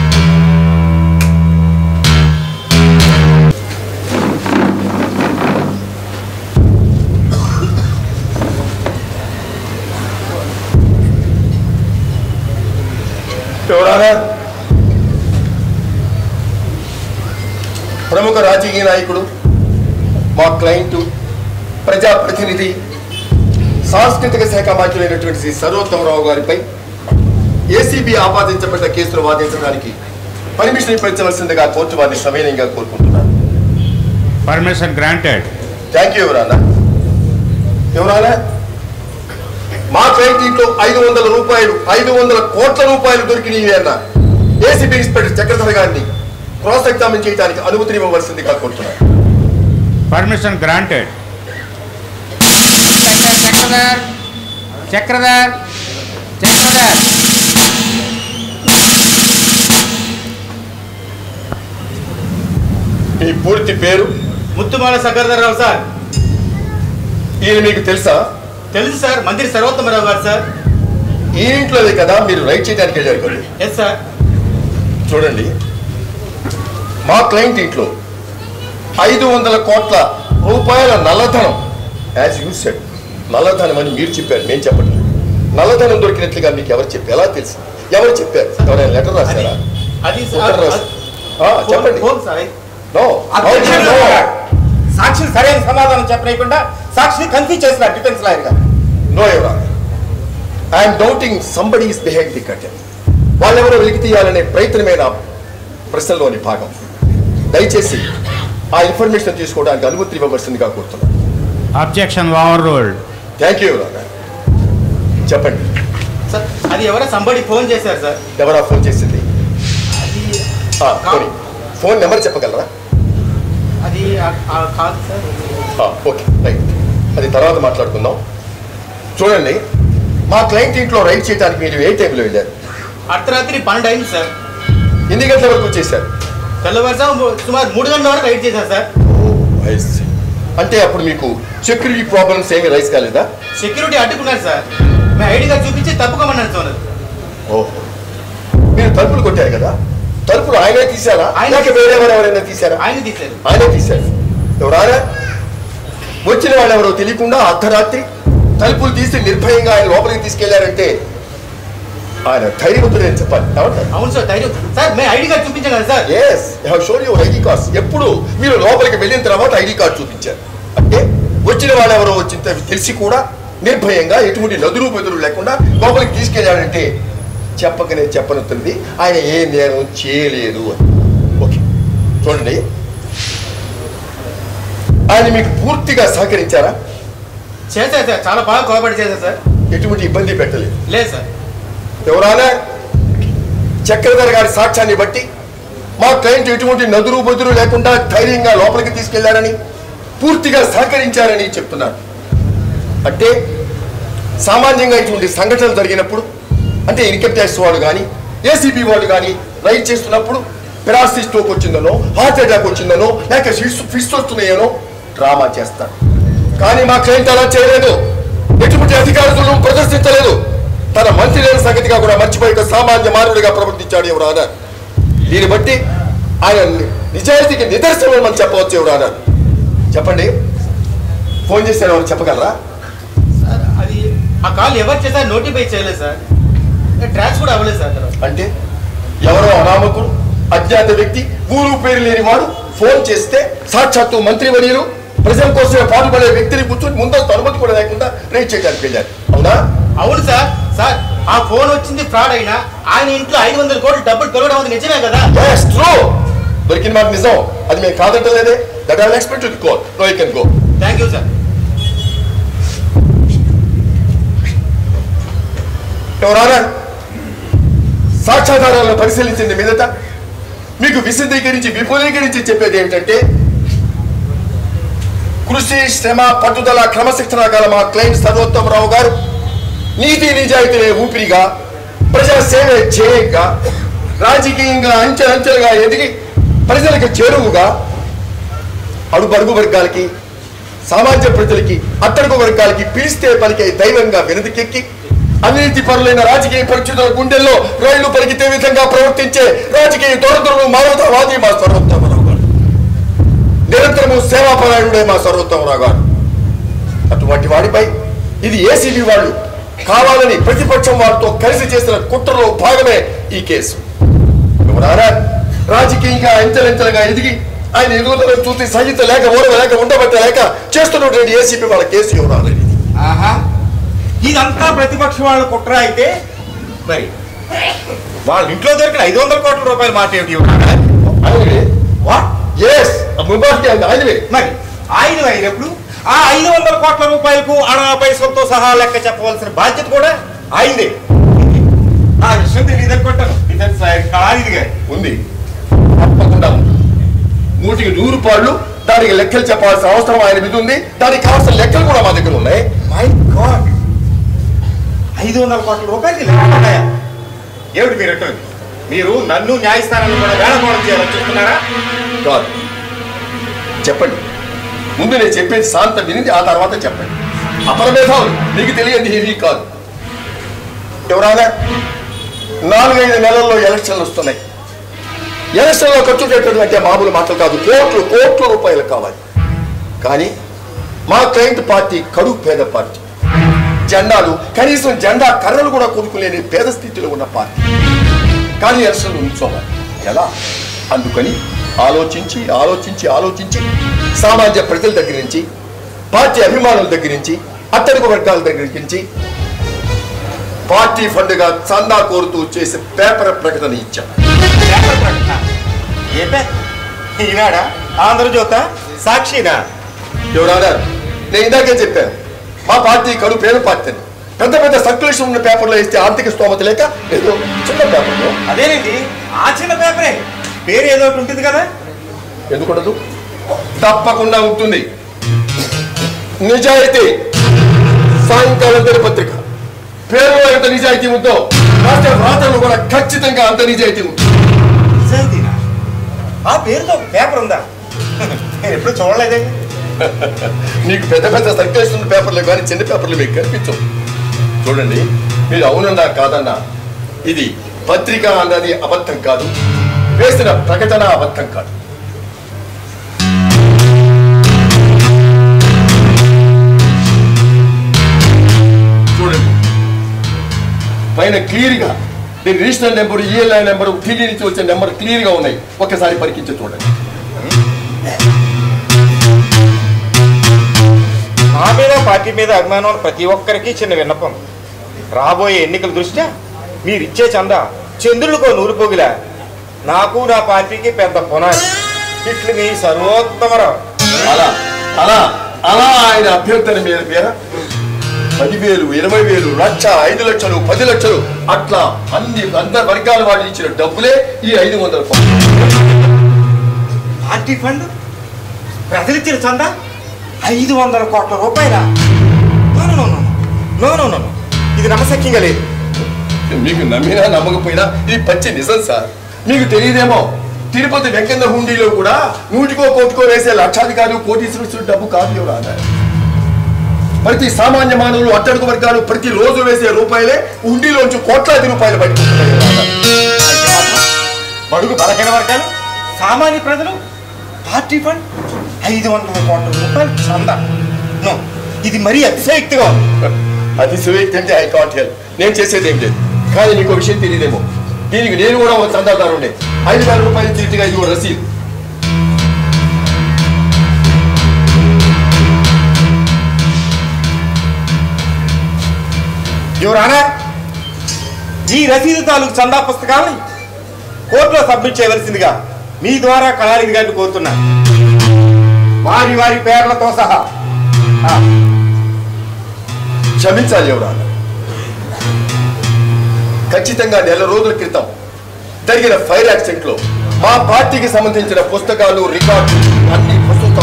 ప్రముఖ రాజకీయ నాయకుడు, మా క్లయింటు, ప్రజాప్రతినిధి, సాంస్కృతిక శాఖ మంత్రులైనటువంటి శ్రీ సర్వోత్తమరావు గారిపై ఏసీబీ ఆపాదించబడ్డ కేసును వాదించడానికి పర్మిషన్ ఇప్పించవలసిందిగా కోర్టు వారిని సవినయంగా కోరుకుంటున్నాను. Permission granted. Thank you your honour. Your honour మా క్లయింట్ ఇంట్లో ఐదు వందల రూపాయలు ఐదు వందల కోట్ల రూపాయలు దొరికినాయి అన్న ఏసీబీ ఇన్స్పెక్టర్ చక్రధర్ గారిని క్రాస్ ఎగ్జామిన్ చేయడానికి అనుమతిని ఇవ్వవలసిందిగా కోరుతున్నారు. Permission granted. చక్రధర్ చక్రధర్ చక్రధర్ మీ పూర్తి పేరు? ముత్తుమాల సకర్ధరరావు సార్. ఈయన మీకు తెలుసా? తెలుసు సార్, మంత్రి సర్వోత్తమరావు గారు సార్. ఈ ఇంట్లోనే కదా మీరు రైట్ చేయడానికి వెళ్ళారు కదా? Yes sir. చూడండి, మా క్లయింట్ ఇంట్లో ఐదు వందల కోట్ల రూపాయల నల్లధనం, యాజ్ యూ సెడ్ నల్లధనం అని మీరు చెప్పారు, నేను చెప్పండి. నల్లధనం దొరికినట్లుగా మీకు ఎవరు చెప్పారు? ఎలా తెలుసు? ఎవరు చెప్పారు? ఎవరైనా లెటర్ రాశారా? అది ఉత్తరం రాశారా? ఆ, చెప్పండి. No. సాక్షి సరైన సమాధానం చెప్పలేకుండా సాక్షిని కన్ఫ్యూజ్ చేస్తున్నారు డిఫెన్స్ లాయర్ గారు. నో ఎవరా, I'm doubting somebody is behind the curtain. వాళ్ళెవరో వెలికి తీయాలనే ప్రయత్నమే నా ప్రశ్నలోని భాగం. దయచేసి ఆ ఇన్ఫర్మేషన్ తీసుకోవడానికి అనుమతి ఇవ్వవలసిందిగా కోరుతున్నాను. Objection overruled. Thank you your. చెప్పండి సార్. అది ఎవరో సంబడి ఫోన్ చేశారు సార్. ఎవరా ఫోన్ చేసింది? అది పోనీ, ఫోన్ నెంబర్ చెప్పగలరా? అది కాదు సార్. ఓకే రైట్, అది తర్వాత మాట్లాడుకుందాం. చూడండి, మా క్లయింట్ ఇంట్లో రైడ్ చేయడానికి మీరు ఏ టైంలో వెళ్ళారు? అర్ధరాత్రి పన్నెండు అయింది సార్. ఎన్ని గంటల వరకు వచ్చేసారు? తెల్లవారుజాము సుమారు మూడు గంటల వరకు రైడ్ చేశారు సార్. అంటే అప్పుడు మీకు సెక్యూరిటీ ప్రాబ్లమ్స్ ఏమి రైజ్ కాలేదా? సెక్యూరిటీ అడ్డుకున్నారు సార్. మేము ఐడి కార్డ్ చూపించి తప్పుకోమన్నారు సార్. ఓహో, మీరు తలుపులు కొట్టారు కదా, తలుపులు ఆయనే తీశారా? ఆయన వేరేవారు ఎవరైనా తీశారా? ఆయన తీశారు. ఆయనే తీశారు. ఎవరారా వచ్చిన వాళ్ళు ఎవరో తెలియకుండా అర్ధరాత్రి తలుపులు తీసి నిర్భయంగా ఆయన లోపలికి తీసుకెళ్లారంటే ఆయన ధైర్యవంతుడు అని చెప్పాలి. అవును సార్, ధైర్యం సార్. మేము ఐడి కార్డ్ చూపించాం కదా sir. Yes, you have shown your ID cards. ఎప్పుడు మీరు లోపలికి వెళ్ళిన తర్వాత ఐడి కార్డ్ చూపించారు. అంటే వచ్చిన వాళ్ళు ఎవరో వచ్చిన తెలిసి కూడా నిర్భయంగా ఎటువంటి నదురు బెదురు లేకుండా లోపలికి తీసుకెళ్లాడంటే చెప్పకనే చెప్పనుతుంది ఆయన ఏ నేరం చేయలేదు అని. ఓకే, చూడండి, ఆయన మీకు పూర్తిగా సహకరించారా? చేశారు సార్, చాలా బాగా కోఆపరేట్ చేశారు సార్. ఎటువంటి ఇబ్బంది పెట్టలేదు? లేదు సార్. ఎవరైనా చక్రధర్ గారి సాక్ష్యాన్ని బట్టి మా క్లయింట్ ఎటువంటి నదురు బదురు లేకుండా ధైర్యంగా లోపలికి తీసుకెళ్లారని పూర్తిగా సహకరించారని చెప్తున్నారు. అంటే సామాన్యంగా ఇటువంటి సంఘటనలు జరిగినప్పుడు, అంటే ఇన్కమ్ ట్యాక్స్ వాళ్ళు కానీ ఏసీబీ వాళ్ళు కానీ రైడ్ చేస్తున్నప్పుడు పెరాలసిస్ స్ట్రోక్ వచ్చిందనో, హార్ట్ అటాక్ వచ్చిందనో, లేక ఫిట్స్ వస్తున్నాయనో డ్రామా చేస్తారు. కానీ మా క్లయింట్ అలా చేయలేదు. ఎటువంటి అధికారులను ప్రదర్శించలేదు. తన మంత్రి లేని సంగతిగా కూడా మర్చిపోయి సామాన్య మానవుడిగా ప్రవర్తించాడు ఎవరానా. దీన్ని బట్టి ఆయన నిజాయితీకి నిదర్శనం అని చెప్పవచ్చు ఎవరానా. చెప్పండి, ఫోన్ చేశారు ఎవరు చెప్పగలరా? సార్, అది ఆ కాల్ ఎవరు చేశారు నోటిఫై చేయలేదు సార్. ట్రాక్స్ కూడా అవ్వలేదు సార్. అంటే ఎవరో అనామకుడు అజ్ఞాత వ్యక్తి ఊరు పేరు లేని వాడు ఫోన్ చేస్తే సాక్షాత్తు మంత్రివర్యులు ప్రజల కోసమే పాటుపడే వ్యక్తిని కూర్చొని ముందస్తు అనుమతి కూడా లేకుండా రైడ్ చేయడానికి వెళ్ళారు. అవునా? అవును సార్. సార్, ఆ ఫోన్ వచ్చింది ఫ్రాడ్ అయినా ఆయన ఇంట్లో ఐదు వందల కోట్లు డబ్బులు దొరకడం అది నిజమే కదా? yes true, దొరికిన మాట నిజం. అది మేము కాదంటలేదే. That I expect to call. No you can go. Thank you sir. Your honour సాక్ష్యాధారాలను పరిశీలించింది మీదట మీకు విశదీకరించి విపులీకరించి చెప్పేది ఏమిటంటే, కృషి, శ్రమ, పట్టుదల, క్రమశిక్షణ గల మా క్లయింట్ సర్వోత్తమరావు గారు నీతి నిజాయితీనే ఊపిరిగా, ప్రజా సేవే ధ్యేయంగా, రాజకీయంగా అంచెలంచెలుగా ఎదిగి ప్రజలకు చేరువుగా అడుగడుగు వర్గాలకి, సామాజిక ప్రజలకి, అట్టడుగు వర్గాలకి పిలిస్తే పలికే దైవంగా వెనుదికెక్కి అవినీతి పరులైన రాజకీయ పరిస్థితుల గుండెల్లో రైళ్లు పరిగితే విధంగా ప్రవర్తించే రాజకీయ దొరదరులు మానవతావాది మా సర్వోత్తమరావు గారు. నిరంతరము సేవాపరాయణుడే మా సర్వోత్తమరావు గారు. అటువంటి వాడిపై ఇది ఏసీబీ వాళ్ళు కావాలని ప్రతిపక్షం వారితో కలిసి చేసిన కుట్రలో భాగమే ఈ కేసు. ఎవరారా రాజకీయంగా అంచెలంచెలుగా ఎదిగి ఆయన ఎదుగుదలను చూసి సహిత లేక ఓడవలేక ఉండబట్టలేక చేస్తున్నటువంటి ఏసీబీ వాళ్ళ కేసు ఎవరాలి. ఆహా, ఇదంతా ప్రతిపక్ష వాళ్ళ కుట్ర అయితే మరి వాళ్ళ ఇంట్లో దొరికిన ఐదు వందల కోట్ల రూపాయల మాట ఏమిటి? మరి ఆయన అయినప్పుడు ఆ ఐదు వందల కోట్ల రూపాయలకు అనా పైసలతో సహా లెక్క చెప్పవలసిన బాధ్యత కూడా అయిందే. ఆ విషయం తెలియదు అనుకుంటాను. ఇది ఉంది, తప్పకుండా ఉంది. నూటికి నూరు పాళ్ళు దానికి లెక్కలు చెప్పాల్సిన అవసరం ఆయన మీద ఉంది. దానికి కావాల్సిన లెక్కలు కూడా మా దగ్గర ఉన్నాయి. మై గాడ్, ఐదు వందల కోట్ల రూపాయలకి లెక్కలున్నాయా? ఏమిటి మీరు అంటుంది? మీరు నన్ను న్యాయస్థానాన్ని కూడా వేళకోవడం చేయాలని చూస్తున్నారా? కాదు, చెప్పండి. ముందు నేను చెప్పేది శాంత వినింది, ఆ తర్వాత చెప్పండి. అపరమేధావులు, మీకు తెలియదు ఏమీ కాదు. ఎవరైనా నాలుగైదు నెలల్లో ఎలక్షన్లు వస్తున్నాయి. ఎలక్షన్లో ఖర్చు పెట్టడం అంటే మామూలు మాటలు కాదు, కోట్లు కోట్ల రూపాయలు కావాలి. కానీ మా క్లయింట్ పార్టీ కడు పేద పార్టీ. జెండాలు, కనీసం జెండా కర్రలు కూడా కొనుక్కులేని పేద స్థితిలో ఉన్న పార్టీ. కానీ ఎలక్షన్లు ఉంచోవాలి ఎలా? అందుకని ఆలోచించి ఆలోచించి ఆలోచించి సామాన్య ప్రజల దగ్గర నుంచి, పార్టీ అభిమానుల దగ్గర నుంచి, అట్టడుగు వర్గాల దగ్గర నుంచి పార్టీ ఫండ్గా చందా కోరుతూ చేసే పేపర్ ప్రకటన ఇచ్చాం. పేపర్ ప్రకటన ఏంటే? ఈనాడా, ఆంధ్రజ్యోత, సాక్షినా? ఎవరాడారు? నేను ఇందాకే చెప్పాను, మా పార్టీ కడు పేద పార్టీ అని. పెద్ద పెద్ద సర్క్యులేషన్ ఉన్న పేపర్లో ఇస్తే ఆర్థిక స్తోమత లేక ఏదో చిన్న పేపర్లో. అదేనండి, ఆ చిన్న పేపరే, పేరు ఏదో ఒకటి ఉంటుంది కదా. ఎందుకుండదు? తప్పకుండా ఉంటుంది. నిజాయితీ సాయంకాలం పత్రిక పేరులో ఎంత నిజాయితీ ఉందో రాష్ట్ర వ్రాతలు కూడా ఖచ్చితంగా అంత నిజాయితీ ఉంది. నిజాయితీనా? ఆ పేరుతో పేపర్ ఉందా? నేను ఎప్పుడు చూడలేదే. నీకు పెద్ద పెద్ద సర్క్యులేషన్ పేపర్లు కానీ చిన్న పేపర్లు మీకు కనిపించవు. చూడండి, మీరు అవునన్నా కాదన్నా ఇది పత్రిక అన్నది అబద్ధం కాదు, వేసిన ప్రకటన అబద్ధం కాదు. చూడండి, పైన క్లియర్ గా దీని register number, ELI number, TD నుంచి వచ్చే నెంబర్ క్లియర్ గా ఉన్నాయి. ఒకసారి పరికించి చూడండి. నా మీద, పార్టీ మీద అభిమానం ప్రతి ఒక్కరికి చిన్న విన్నపం. రాబోయే ఎన్నికల దృష్ట్యా మీరిచ్చే చందా చంద్రుడికో నూరు పోగిలా, నాకు నా పార్టీకి పెద్ద పునాది. ఇట్లు మీ సర్వోత్తమరావు. అలా అలా అలా ఆయన అభ్యర్థన మీద పేర పదివేలు, ఇరవై వేలు, లక్ష, ఐదు లక్షలు, పది లక్షలు అట్లా అన్ని అందరి వర్గాల వాళ్ళు ఇచ్చిన డబ్బులే ఈ ఐదు వందల కోట్లు. పార్టీ ఫండ్ ప్రజలిచ్చిన చందా ఐదు వందల కోట్ల రూపాయల? ఇది నమ్మశక్యంగా లేదు. మీకు నమ్మినా నమ్మకపోయినా ఇది పచ్చి నిజం సార్. మీకు తెలియదేమో, తిరుపతి వెంకన్న హుండీలో కూడా నూటికో కోటికో వేసే లక్షాధికారులు, కోటీశ్వరులు డబ్బు కాదు ఎవరు అన్నారు. ప్రతి సామాన్య మానవులు, అట్టడుగు వర్గాలు ప్రతి రోజు వేసే రూపాయలే హుండీలోంచి కోట్లాది రూపాయలు బయటకు. బడుగు బలహీన వర్గాలు, సామాన్య ప్రజలు పార్టీ ఫండ్ ఐదు వందల కోట్ల రూపాయలు చందా. ఇది మరీ అతిశయక్తిగా ఉంది. అతిశయోక్తి అంటే ఐ కాంట్ హెల్ప్. నేను చేసేది ఏం లేదు. కానీ నీకు విషయం తెలియదేమో, దీనికి నేను కూడా ఒక చందాదారు ఉండే. ఐదు వేల రూపాయలు తీర్చిగా ఇదిగో రసీదు. యువర్ ఆనర్, ఈ రసీదు తాలూకు చందా పుస్తకాలని కోర్టులో సబ్మిట్ చేయవలసిందిగా మీ ద్వారా కళానిధి గారిని కోరుతున్నా, వారి వారి పేర్లతో సహా. క్షమించాలి ఎవరన్నా, ఖచ్చితంగా నెల రోజుల క్రితం జరిగిన ఫైర్ యాక్సిడెంట్ లో మా పార్టీకి సంబంధించిన పుస్తకాలు, రికార్డులు అన్ని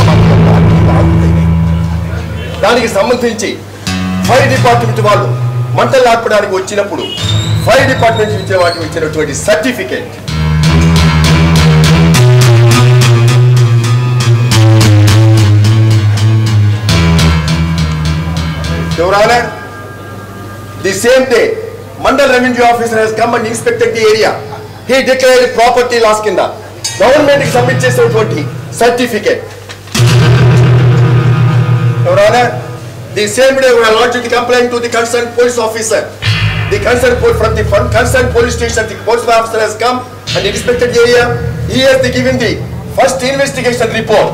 దానికి సంబంధించి ఫైర్ డిపార్ట్మెంట్ వాళ్ళు మంటలు ఆర్పడానికి వచ్చినప్పుడు ఫైర్ డిపార్ట్మెంట్ ఇచ్చిన వాటికి ఇచ్చినటువంటి certificate Your Honor, the same day, Mandal Revenue Officer has come and inspected the area. He declared property loss kinda. Government is submit చేసినటువంటి certificate. Your Honor, the same day we are lodged the complaint to the concerned police officer. The concerned police from the concerned police station, the police officer has come and inspected the area. He has given the first investigation report.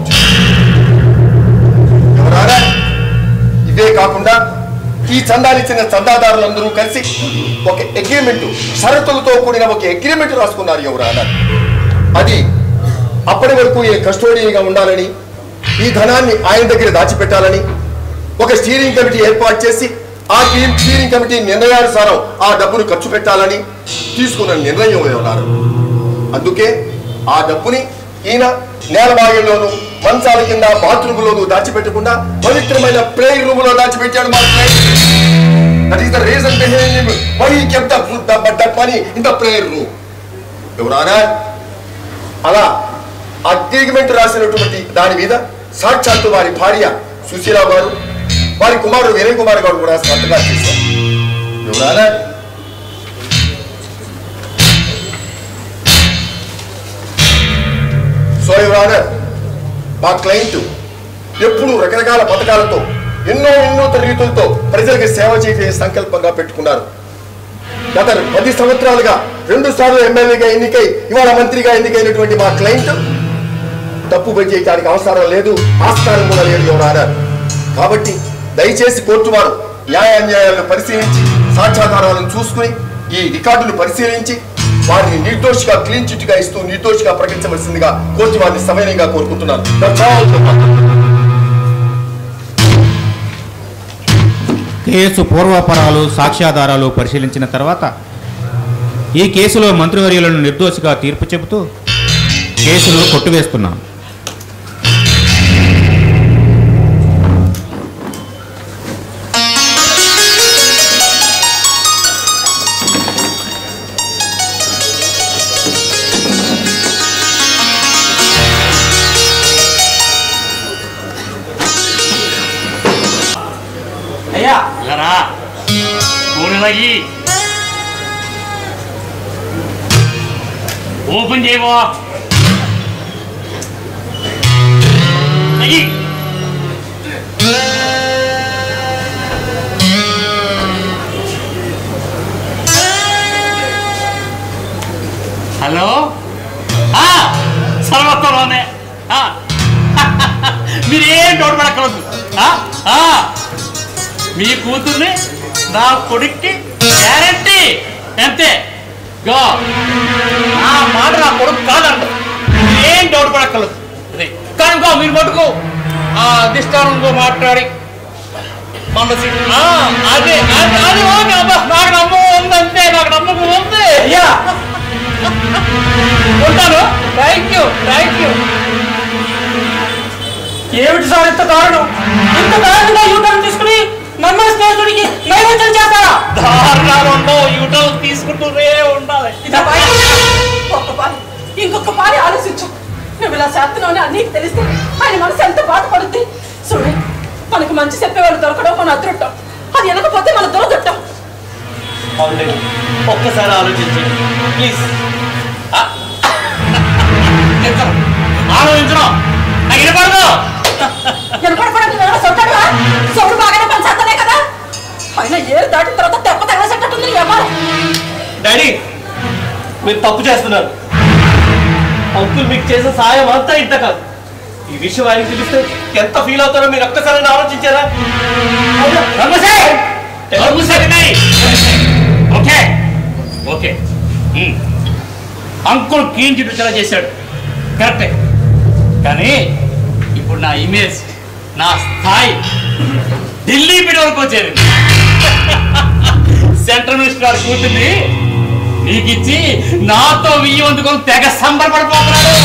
Your Honor, ఇదే కాకుండా ఈ చందాలు ఇచ్చిన చందాదారులందరూ కలిసి ఒక agreement, షరతులతో కూడిన ఒక అగ్రిమెంట్ రాసుకున్నారు ఎవరు అన్నారు. అది అప్పటి వరకు ఏ కస్టోడియన్గా ఉండాలని, ఈ ధనాన్ని ఆయన దగ్గర దాచిపెట్టాలని ఒక స్టీరింగ్ కమిటీ ఏర్పాటు చేసి ఆ స్టీరింగ్ కమిటీ నిర్ణయానుసారం ఆ డబ్బును ఖర్చు పెట్టాలని తీసుకున్న నిర్ణయం ఉన్నారు. అందుకే ఆ డబ్బుని ఈయన నేలబాగంలోను మంచాల కింద బాత్రూములోను దాచిపెట్టకుండా పవిత్రమైన ప్రేయర్ రూమ్ లో దాచిపెట్టాడు మా client. That is the reason behind him why he kept that money in the prayer room. Your honour అలా అగ్రిమెంట్ రాసినటువంటి దాని మీద సాక్షాత్తు వారి భార్య సుశీల గారు, వారి కుమారుడు వినయ్ కుమార్ గారు కూడా సంతకాలు చేశారు. ఎవరానా సో ఎవరానా మా క్లయింట్ ఎప్పుడు రకరకాల పథకాలతో ఎన్నో ఎన్నో రీతులతో ప్రజలకు సేవ చేసే సంకల్పంగా పెట్టుకున్నారు. గత పది సంవత్సరాలుగా రెండు సార్లు ఎమ్మెల్యేగా ఎన్నికై ఇవాళ మంత్రిగా ఎన్నికైనటువంటి మా క్లయింట్ తప్పు పని చేయడానికి అవసరం లేదు, ఆస్కారం కూడా లేదు ఎవరానా. కాబట్టి దయచేసి కోర్టు వారు న్యాయ అన్యాయాలను పరిశీలించి సాక్ష్యాధారాలను చూసుకుని ఈ రికార్డులు పరిశీలించి వారిని నిర్దోషిగా క్లీన్ చిట్ గా ఇస్తూ నిర్దోషిగా ప్రకటించవలసిందిగా కోర్టు వారిని సవినయంగా కోరుకుంటున్నాను. కేసు పూర్వాపరాలు సాక్ష్యాధారాలు పరిశీలించిన తర్వాత ఈ కేసులో మంత్రివర్యులను నిర్దోషిగా తీర్పు చెబుతూ కేసును కొట్టివేస్తున్నాం. అయ్యా లరా కూరలగి ఓపెన్ చేయవా అయ్యి హలో సర్వత్వలోనే మీరేం డౌట్ పడక్కర్లేదు. మీ కూతుర్ని నా కొడుక్కి గ్యారంటీ అంతే. గో నా మాట నా కొడుకు కాదండి, ఏం డౌట్ పడక్కర్లేదు. అదే కానీ గో మీరు పట్టుకో అధిష్టానంతో మాట్లాడి మనసి అదే అది ఓకే అబ్బా, నాకు నమ్మకం ఉంది అంతే, నాకు నమ్మకం ఉంది. అయ్యా ఉంటాను. Thank you thank you. ఏమిటి సార్ ఇంత దారుణం? ఇంత దారుణంగా యూటర్న్ తీసుకుని నమ్మే స్నేహితుడికి నైవేద్యం చేస్తారా? దారుణాలు ఉండవు, యూటర్న్ తీసుకుంటూనే ఉండాలి. ఒక్కపారి ఇంకొక పారి ఆలోచించు. నువ్వు ఇలా చేస్తున్నావు అని నీకు తెలిస్తే ఆయన మనసు ఎంత బాధపడుద్ది. చూడు, మనకు మంచి చెప్పేవాళ్ళు దొరకడం మన అదృష్టం, అది వెనకపోతే మన దొరకట్టం. అవునండి, ఒక్కసారి ఆలోచించండి ప్లీజ్. ఆలోచించడం నాకు వినపడదు. వినపడపడదు సొంతగా సొంత బాగానే పని చేస్తానే కదా. అయినా ఏరు దాటిన తర్వాత తెప్ప తగలేసేటట్టుంది వ్యవహారం. డాడీ, మీరు తప్పు చేస్తున్నారు. అంకుల్ మీకు చేసిన సాయం అంతా ఇంత కాదు. ఈ విషయం ఆయనకి తెలిస్తే ఎంత ఫీల్ అవుతారో మీరు ఒక్కసారి ఆలోచించారా? Okay okay uncle clean chit చాలా చేశాడు, కరెక్టే. కానీ ఇప్పుడు నా ఇమేజ్, నా స్థాయి ఢిల్లీ పీడ వరకు వచ్చేది. సెంట్రల్ మినిస్టర్ గారు కూర్చుని నీకు ఇచ్చి నాతో వెయ్యి వంతుకొని తెగ సంబరపడిపోతున్నాడు.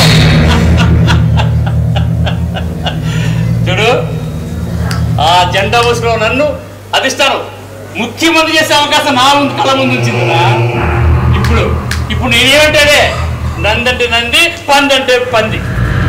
చూడు, ఆ జెండా బస్సులో నన్ను అధిష్టానం ముఖ్యమంత్రి చేసే అవకాశం నా ముందు కళ్ళ ముందు ఉంచిందిరా. ఇప్పుడు ఇప్పుడు నేనేమంటాడే, నందంటే నంది, పందంటే పంది.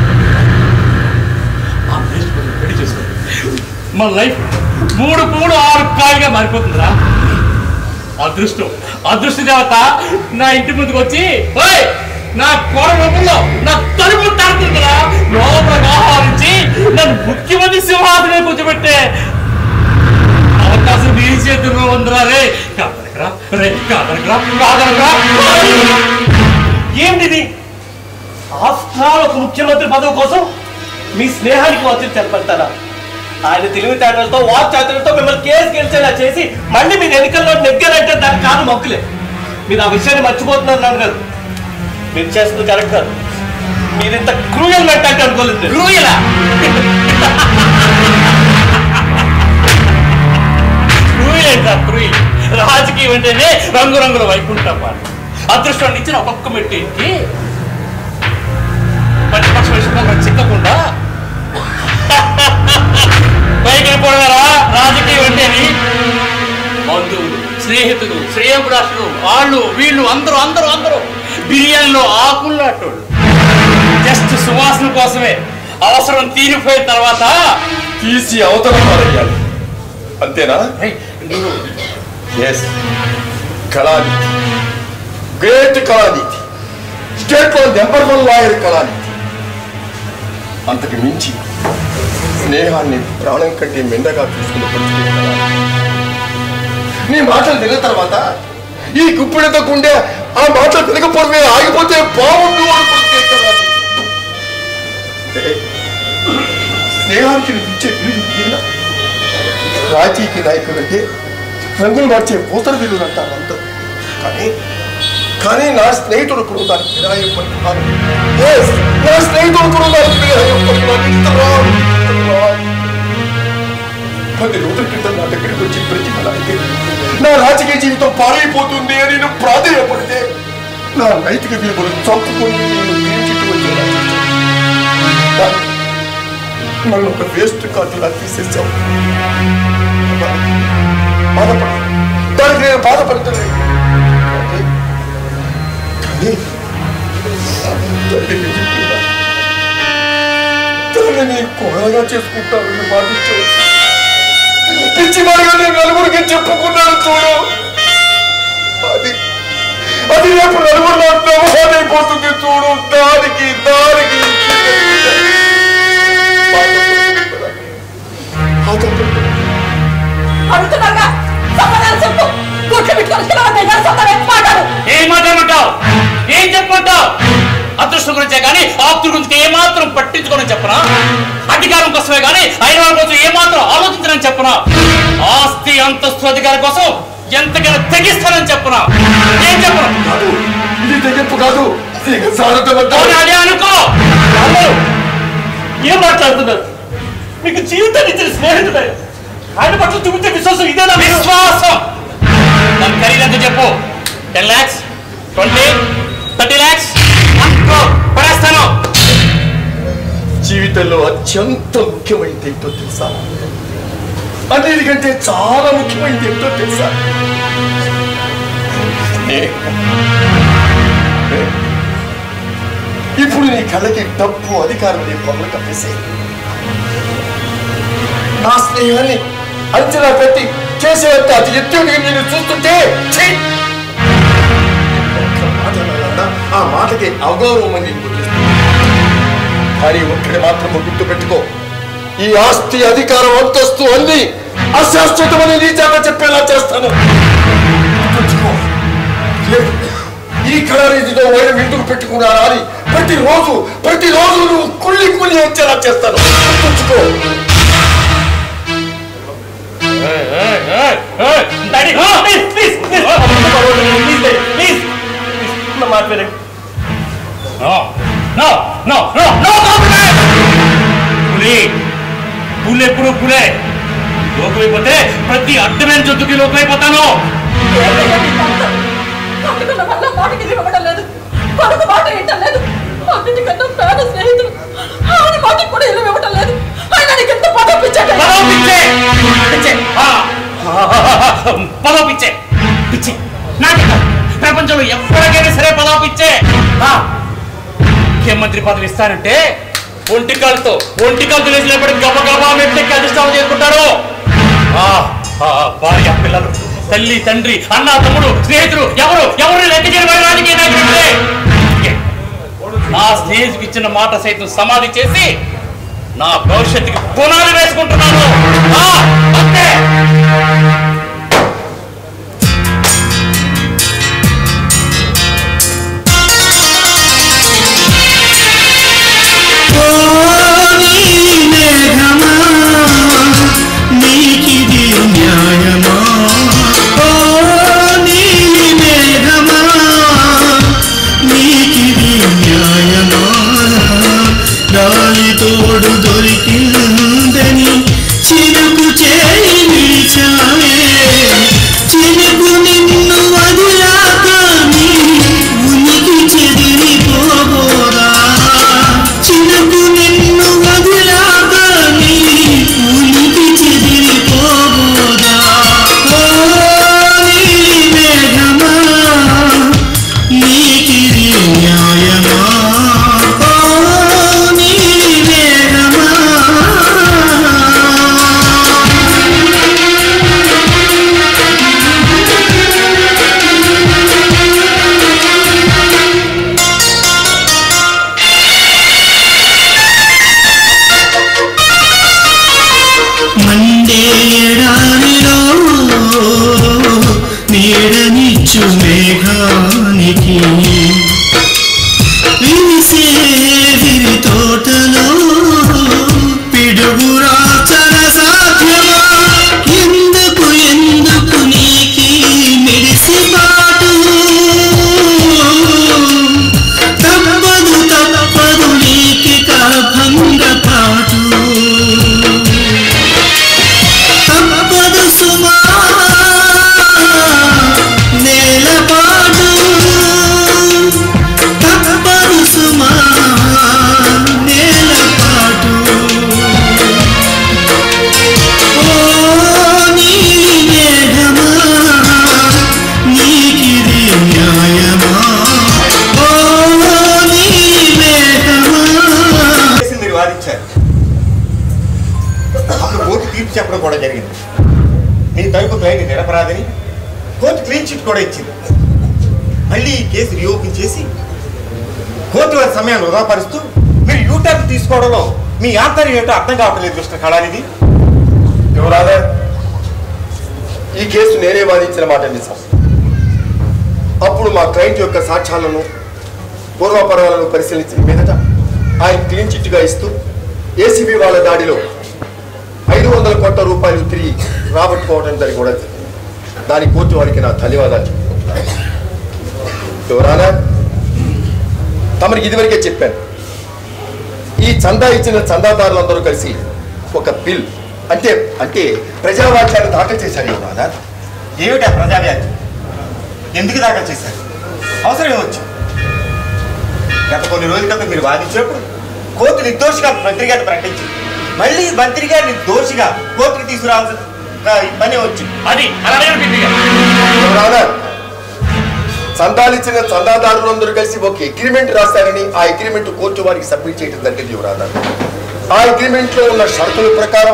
మన లైఫ్ మూడు మూడు ఆరు కాలుగా మారిపోతుందిరా. అదృష్టం అదృష్ట దేవత నా ఇంటి ముందుకు వచ్చి ఓయ్ నా కోడ రూపంలో నా తలుపు తాడుతుందిరా. లోపల ఆహ్వానించి నన్ను ముఖ్యమంత్రి సింహాసనం కూర్చోబెట్టే అవకాశం నీ చేతుల్లో ఉందిరా. రే కాదనకరా, రే కాదనకరా, కాదనకరా. ఏంటిది? ఆఫ్టర్ ఆల్ ఒక ముఖ్యమంత్రి పదవి కోసం మీ స్నేహానికి వచ్చి తెలపడతారా? ఆయన తెలివితేటలతో వాక్చాతులతో మిమ్మల్ని కేసు గెలిచేలా చేసి మళ్ళీ మీరు ఎన్నికల్లో నెగ్గారంటే దానికి కాదు మొక్కులే. మీరు ఆ విషయాన్ని మర్చిపోతున్నారు నాన్న గారు. మీరు చేస్తుంది కరెక్ట్ కాదు. మీరు ఇంత క్రూయల్ మెంటాలిటీ అనుకోలేదు. క్రూయలా? రాజకీయం అంటేనే రంగురంగుల వైకుంఠం. అదృష్టాన్ని ఇచ్చిన ఒక్కొక్క మెట్టికి ప్రతిపక్ష విషయం చిక్కకుండా పైకి వెళ్ళిపోవడమేరా రాజకీయం అంటేని. బంధువులు, స్నేహితులు, శ్రేయోభిలాషులు, వాళ్ళు వీళ్ళు అందరూ అందరూ అందరూ బిర్యానీలో ఆకుల్లో అట్టోళ్ళు జస్ట్ సువాసన కోసమే. అవసరం తీరిపోయిన తర్వాత తీసి అవతల పారేయాలి, అంతేనా? నువ్వు yes, Kalanidhi, great Kalanidhi, state లో నెంబర్ వన్ లాయర్ కళానిధి. అంతకు మించి స్నేహాన్ని ప్రాణం కంటే మెండగా చూసుకుని పరిస్థితి కళానిధి. నీ మాటలు విన్న తర్వాత ఈ గుప్పిడితో గుండె ఆ మాటలు వినకపోవడమే ఆగిపోతే బాగుండు అనుకుంటే కళానిధి. స్నేహానికి ఇచ్చే విలువ రాజకీయ నాయకులంటే రంగులు మార్చే పూతల విలువలు అంటారు అందరూ. కానీ కానీ నా స్నేహితుడు కూడా దానికి వినాయకుడుతున్నాను. నా స్నేహితుడు కూడా దానికి వినాయకుడుతున్నాను. పది రోజుల క్రితం నా దగ్గరికి వచ్చి ప్రతి కళానికి నా రాజకీయ జీవితం పాడైపోతుంది అని నేను ప్రాధేయపడితే నా నైతిక విలువలు చంపుకొని నేను తిరిగి వచ్చేలా నన్ను ఒక వేస్ట్ కార్డులా తీసేసావు. బాధపడ దానికి నేను బాధపడుతున్నాను. కానీ తల్లి నీ కోడలుగా చేసుకుంటానని బాధించవచ్చు. పిచ్చి మారిగా నేను నలుగురికి చెప్పుకున్నాను చూడు. అది అది రేపు నలుగురు అయిపోతుంది చూడు. దానికి దానికి ఏం మాట్లాడమంటావు? ఏం చెప్పమంటావు? అదృష్టం గురించే కానీ ఆప్తుల గురించి ఏమాత్రం పట్టించుకోనని చెప్పనా? అధికారం కోసమే కానీ అయిన వాళ్ళ కోసం ఏమాత్రం ఆలోచించనని చెప్పనా? ఆస్తి అంతస్తు అధికారం కోసం ఎంతకైనా తెగిస్తానని చెప్పనా? ఏం చెప్పను? ఇది తెగింపు కాదు, అదే అనుకో. ఏం మాట్లాడుతున్నారు? మీకు జీవితాన్ని ఇచ్చిన స్నేహితుడే, ఆయన పట్ల చూపించే విశ్వాసం ఇదేనా? విశ్వాసం దాని ఖరీదంతా చెప్పు. Ten lakhs, twenty, thirty lakhs పడేస్తాను. జీవితంలో అత్యంత ముఖ్యమైనది ఏంటో తెలుసా? అన్నిటికంటే చాలా ముఖ్యమైనది ఏంటో తెలుసా? ఇప్పుడు నీ కళ్ళకి డబ్బు, అధికారం నీ పనులు కప్పేసే నా స్నేహాన్ని అంచనా పెట్టి చేసేంత అతి ఎత్తుగా నేను చూస్తుంటే ఆ మాటకి అగౌరవం అని కానీ ఒక్కడి మాత్రం గుర్తు పెట్టుకో, ఈ ఆస్తి, అధికారం, అంతస్తు అన్ని అశాశ్వతమని నీ చేత చెప్పేలా చేస్తాను. ఈ కళారీతితో వైరం ఎందుకు పెట్టుకున్నారా అని ప్రతిరోజు ప్రతిరోజు నువ్వు కుళ్ళి కుళ్ళి వచ్చేలా చేస్తాను. గుర్తుంచుకో. పులి ఎప్పుడు పులే లోకమైపోతే ప్రతి అడ్డమైన జంతుకి లోకమైపోతాను. మాటకి ఇవ్వడం లేదు, పడుకు మాట వింటం లేదు. అన్నిటికన్నా పేద స్నేహితులు ఆయన మాటకి కూడా ఇల్లు ఇవ్వటం లేదు. ఆయన నీకు ఎంత పదం పిచ్చాడు? పదవ పిచ్చే పిచ్చి నాకే ప్రపంచంలో ఎవరికైనా సరే పదవ పిచ్చే. ముఖ్యమంత్రి పదవి ఇస్తానంటే ఒంటికాలతో ఒంటికాలతో లేచినప్పుడు గబగబా మెట్లెక్కి అధిష్టానం చేసుకుంటారు. భార్య, పిల్లలు, తల్లి, తండ్రి, అన్న, తమ్ముడు, స్నేహితులు ఎవరు ఎవరు లెక్క చేయని రాజకీయ నాయకుడే. నా స్నేహితుడికి ఇచ్చిన మాట సైతం సమాధి చేసి నా భవిష్యత్తుకి పునాది వేసుకుంటున్నాను. అంతే. తోడు దొరికి విరిసే విరి తోటలో పిడుగురాచర సాధ్యమా ఎందుకు ఎందుకు నీకి మెరిసి పాటు తప్పదు తప్పదు నీకి భంగ పాటు తప్పదు సుమా నేలపాటు తప్పదు సుమా నేలపాటు ఓ నీలి మేఘమా నీకిది న్యాయమా ఓ నీలి మేఘమా మీరు వాదించారు. అప్పుడు కోర్టు తీర్పు చెప్పడం కూడా జరిగింది. మీ తరపు క్లయింట్ నిరపరాధని కోర్టు క్లీన్ చిట్ కూడా ఇచ్చింది. మళ్ళీ ఈ కేసు రీఓపెన్ చేసి కోర్టు వారి సమయాన్ని వృధాపరుస్తూ మీరు యూటర్న్ తీసుకోవడంలో మీ ఆంతర్యం ఏంటో అర్థం కావట్లేదు మిస్టర్ కళానిధి. యువరాదా, ఈ కేసు నేనే వాదించిన మాట నిజం. అప్పుడు మా క్లయింట్ యొక్క సాక్ష్యాలను పూర్వపరాలను పరిశీలించిన మీదట ఆయన క్లీన్ చిట్గా ఇస్తూ ఏసీబీ వాళ్ళ దాడిలో ఐదు వందల కోట్ల రూపాయలు తిరిగి రాబట్టుకోవడం జరిగి కూడా జరిగింది. దాని కోర్టు వారికి నా ధన్యవాదాలు చెప్పుకుంటున్నాను. యువరానా, తమరికి ఇదివరకే చెప్పాను, ఈ చందా ఇచ్చిన చందాదారులందరూ కలిసి ఒక బిల్ అంటే అంటే ప్రజావాక్యాన్ని దాఖలు చేశారు. యువరానా, ఏమిటా ప్రజావ్యాధి? ఎందుకు దాఖలు చేశారు? అవసరం ఏమొచ్చు? గత కొన్ని రోజుల క్రితం మీరు వాదించినప్పుడు కోర్టు నిర్దోషిగా మంత్రి గారిని ప్రకటించింది. మళ్ళీ మంత్రి గారిని దోషిగా కోర్టుకు తీసుకురావాల్సిన పని వచ్చింది. అది అలానే ఉంటుంది. యువరానా, చందాలిచ్చిన చందాదారులందరూ కలిసి ఒక అగ్రిమెంట్ రాస్తారని ఆ అగ్రిమెంట్ కోర్టు వారికి సబ్మిట్ చేయడం జరిగింది. యువరానా, ఆ అగ్రిమెంట్ లో ఉన్న షరతుల ప్రకారం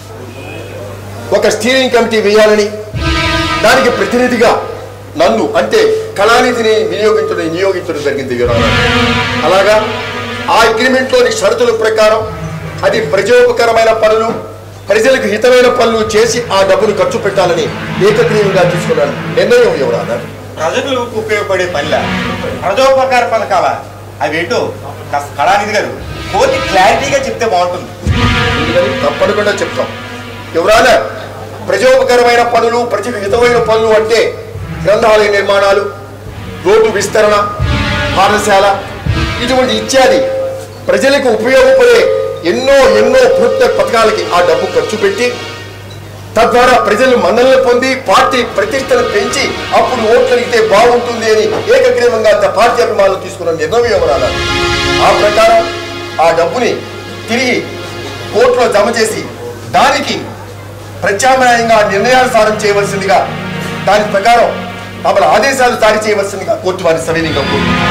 ఒక స్టీరింగ్ కమిటీ వేయాలని, దానికి ప్రతినిధిగా నన్ను అంటే కళానిధిని వినియోగించడం నియోగించడం జరిగింది. యువరానా, అలాగా ఆ అగ్రిమెంట్ లోని షరతుల ప్రకారం అది ప్రజోపకరమైన పనులు, ప్రజలకు హితమైన పనులు చేసి ఆ డబ్బును ఖర్చు పెట్టాలని ఏకగ్రీవంగా తీసుకున్నాను నిర్ణయం. యువరానా, ప్రజలకు ఉపయోగపడే పనిలా ప్రజోపకార పథకాల అవేంటో కాస్త కళానిధి గారు కోర్టు క్లారిటీగా చెప్తే బాగుంటుంది. తప్పకుండా చెప్తాం. యువరానా, ప్రజోపకరమైన పనులు, ప్రజలకు హితమైన పనులు అంటే గ్రంథాలయ నిర్మాణాలు, రోడ్డు విస్తరణ, పాఠశాల ఇటువంటి ఇత్యాది ప్రజలకు ఉపయోగపడే ఎన్నో ఎన్నో ప్రభుత్వ పథకాలకి ఆ డబ్బు ఖర్చు పెట్టి తద్వారా ప్రజలు మన్ననలు పొంది పార్టీ ప్రతిష్టను పెంచి అప్పుడు ఓట్లు అడిగితే బాగుంటుంది అని ఏకగ్రీవంగా పార్టీ అభిమానులు తీసుకున్న నిర్ణయం యువరానా. ఆ ప్రకారం ఆ డబ్బుని తిరిగి కోర్టులో జమ చేసి దానికి ప్రత్యామ్నాయంగా నిర్ణయాలు సాధన చేయవలసిందిగా, దాని ప్రకారం తమ ఆదేశాలు జారీ చేయవలసిందిగా కోర్టు వారిని సవినీయంగా కోరుతున్నారు.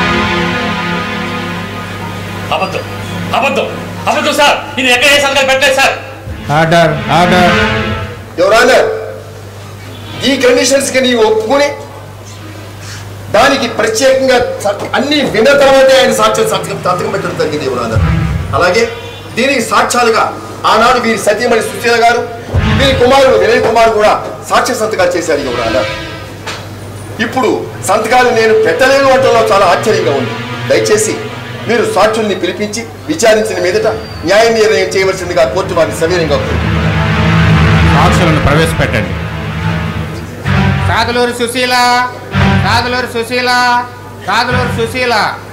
అబద్ధం అబద్ధం అబద్ధం సార్, ఇది ఎక్కడ ఏ సంతకాలు పెట్టలేదు సార్. ఆర్డర్ ఆర్డర్ యువరానా, ఈ కండిషన్స్ కి నీవు ఒప్పుకుని దానికి ప్రత్యేకంగా అన్ని విన్న తర్వాతే ఆయన సాక్ష్యం సంతకం సంతకం పెట్టడం జరిగింది. యువరానా, అలాగే దీనికి సాక్ష్యాలుగా ఆనాడు వీరి సతీమణి సుశీల గారు, వీరి కుమారుడు వినయ్ కుమార్ కూడా సాక్ష్య సంతకాలు చేశారు. యువరానా, ఇప్పుడు సంతకాలు నేను పెట్టలేను అంటలో చాలా ఆశ్చర్యంగా ఉంది. దయచేసి మీరు సాక్షుల్ని పిలిపించి విచారించిన మీదట న్యాయ నిర్ణయం చేయవలసిందిగా కోర్టు వారిని సవినయంగా సాక్షులను ప్రవేశపెట్టండి. సాదులూరు సుశీల, సాదులూరు సుశీల, సాదులూరు సుశీల,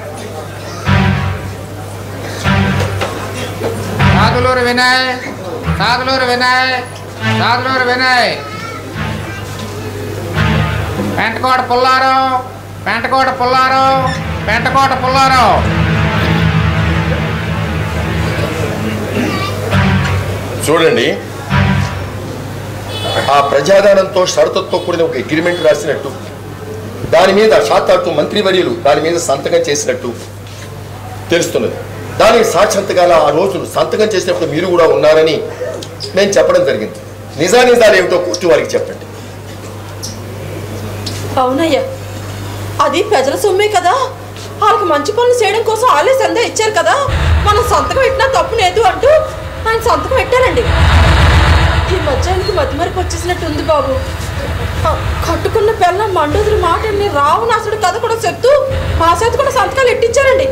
సాదులూరు వినయ్, సాదులూరు వినయ్, సాదులూరు వినయ్, పెంటకోట పుల్లారావు, పెంటకోట పుల్లారావు, పెంటకోట పుల్లారావు. చూడండి, ఆ ప్రజాదానంతో షరతుతో కూడిన ఒక అగ్రిమెంట్ రాసినట్టు, దాని మీద సాక్షాత్తు మంత్రివర్యులు దాని మీద సంతకం చేసినట్టు తెలుస్తున్నది. దానికి సాక్షాత్తుగా ఆ రోజు సంతకం చేసినప్పుడు మీరు కూడా ఉన్నారని నేను చెప్పడం జరిగింది. నిజానిజాలు ఏమిటో కోర్టు వారికి చెప్పండి. అవునయ్యా, అది ప్రజల సొమ్మే కదా, వాళ్ళకి మంచి పనులు చేయడం కోసం వాళ్ళే సందే ఇచ్చారు కదా, మనం సంతకం పెట్టినా తప్పు లేదు అంటూ ఆయన సంతకం పెట్టారండి. ఈ మధ్య ఆయనకి మతిమరకు వచ్చేసినట్టు ఉంది బాబు. కట్టుకున్న పిల్ల మండోదరి మాటల్ని రావణాసుడు కథ కూడా చెప్తూ మా చేతి కూడా సంతకాలు ఎట్టించారండి.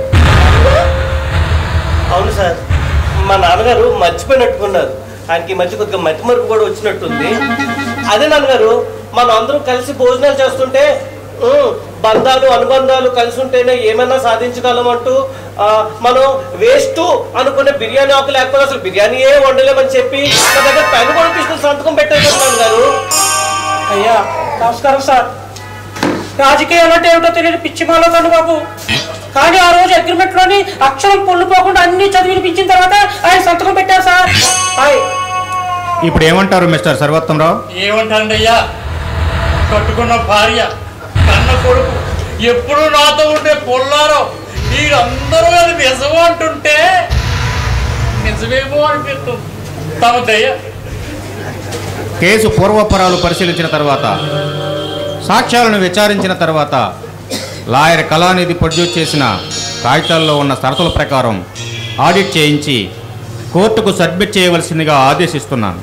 అవును సార్, మా నాన్నగారు మర్చిపోయినట్టుకున్నారు. ఆయనకి ఈ మధ్య కొద్దిగా మతి మరుపు కూడా వచ్చినట్టుంది. అదే నాన్నగారు, మనం అందరం కలిసి భోజనాలు చేస్తుంటే బంధాలు అనుబంధాలు కలిసి ఉంటేనే ఏమైనా సాధించగలం అంటూ మనం వేస్ట్ అనుకునే బిర్యానీ ఆకు లేకపోతే అసలు బిర్యానీయే వండలేమని చెప్పి నా దగ్గర పెన్ను కూడా తీసుకుని సంతకం పెట్టారు కదా నాన్నగారు. అయ్యా నమస్కారం సార్. రాజకీయాలు అంటే ఏమిటో తెలియదు పిచ్చి మాలోదండి బాబు. కానీ ఆ రోజు అగ్రిమెంట్ లోని అక్షరం పొల్లుపోకుండా అన్ని చదివినిపించిన తర్వాత ఆయన సంతకం పెట్టారు సార్. ఇప్పుడు ఏమంటారు మిస్టర్ సర్వోత్తమరావు? ఏమంటారండి అయ్యా, కట్టుకున్న భార్య కన్న కొడుకు ఎప్పుడు నాతో ఉండే పొల్లారో వీళ్ళందరూ అది నిజమో అంటుంటే నిజమేమో అనిపిస్తుంది. తమ దయ్య కేసు పూర్వపరాలు పరిశీలించిన తర్వాత, సాక్ష్యాలను విచారించిన తర్వాత లాయర్ కళానిధి ప్రొడ్యూస్ చేసిన కాగితాల్లో ఉన్న షరతుల ప్రకారం ఆడిట్ చేయించి కోర్టుకు సబ్మిట్ చేయవలసిందిగా ఆదేశిస్తున్నాను.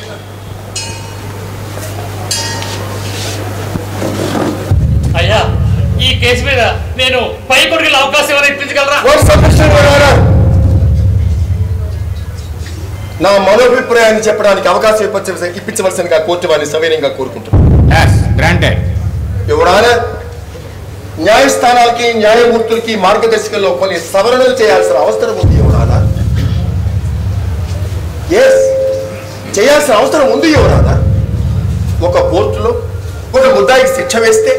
అయ్యా, ఈ కేసు మీద నేను పై కొడుకు అవకాశం ఏమైనా ఇప్పించగలరా? నా మనోభిప్రాయాన్ని చెప్పడానికి అవకాశం ఇప్పించవలసిందిగా కోర్టు వారిని సవినయంగా కోరుకుంటున్నాను. ఎవరైనా న్యాయస్థానాలకి న్యాయమూర్తులకి మార్గదర్శకంలో కొన్ని సవరణలు చేయాల్సిన అవసరం ఉంది. ఎవరానా ఎస్ చేయాల్సిన అవసరం ఉంది. ఎవరానా ఒక కోర్టులో ఒక ముద్దాయికి శిక్ష వేస్తే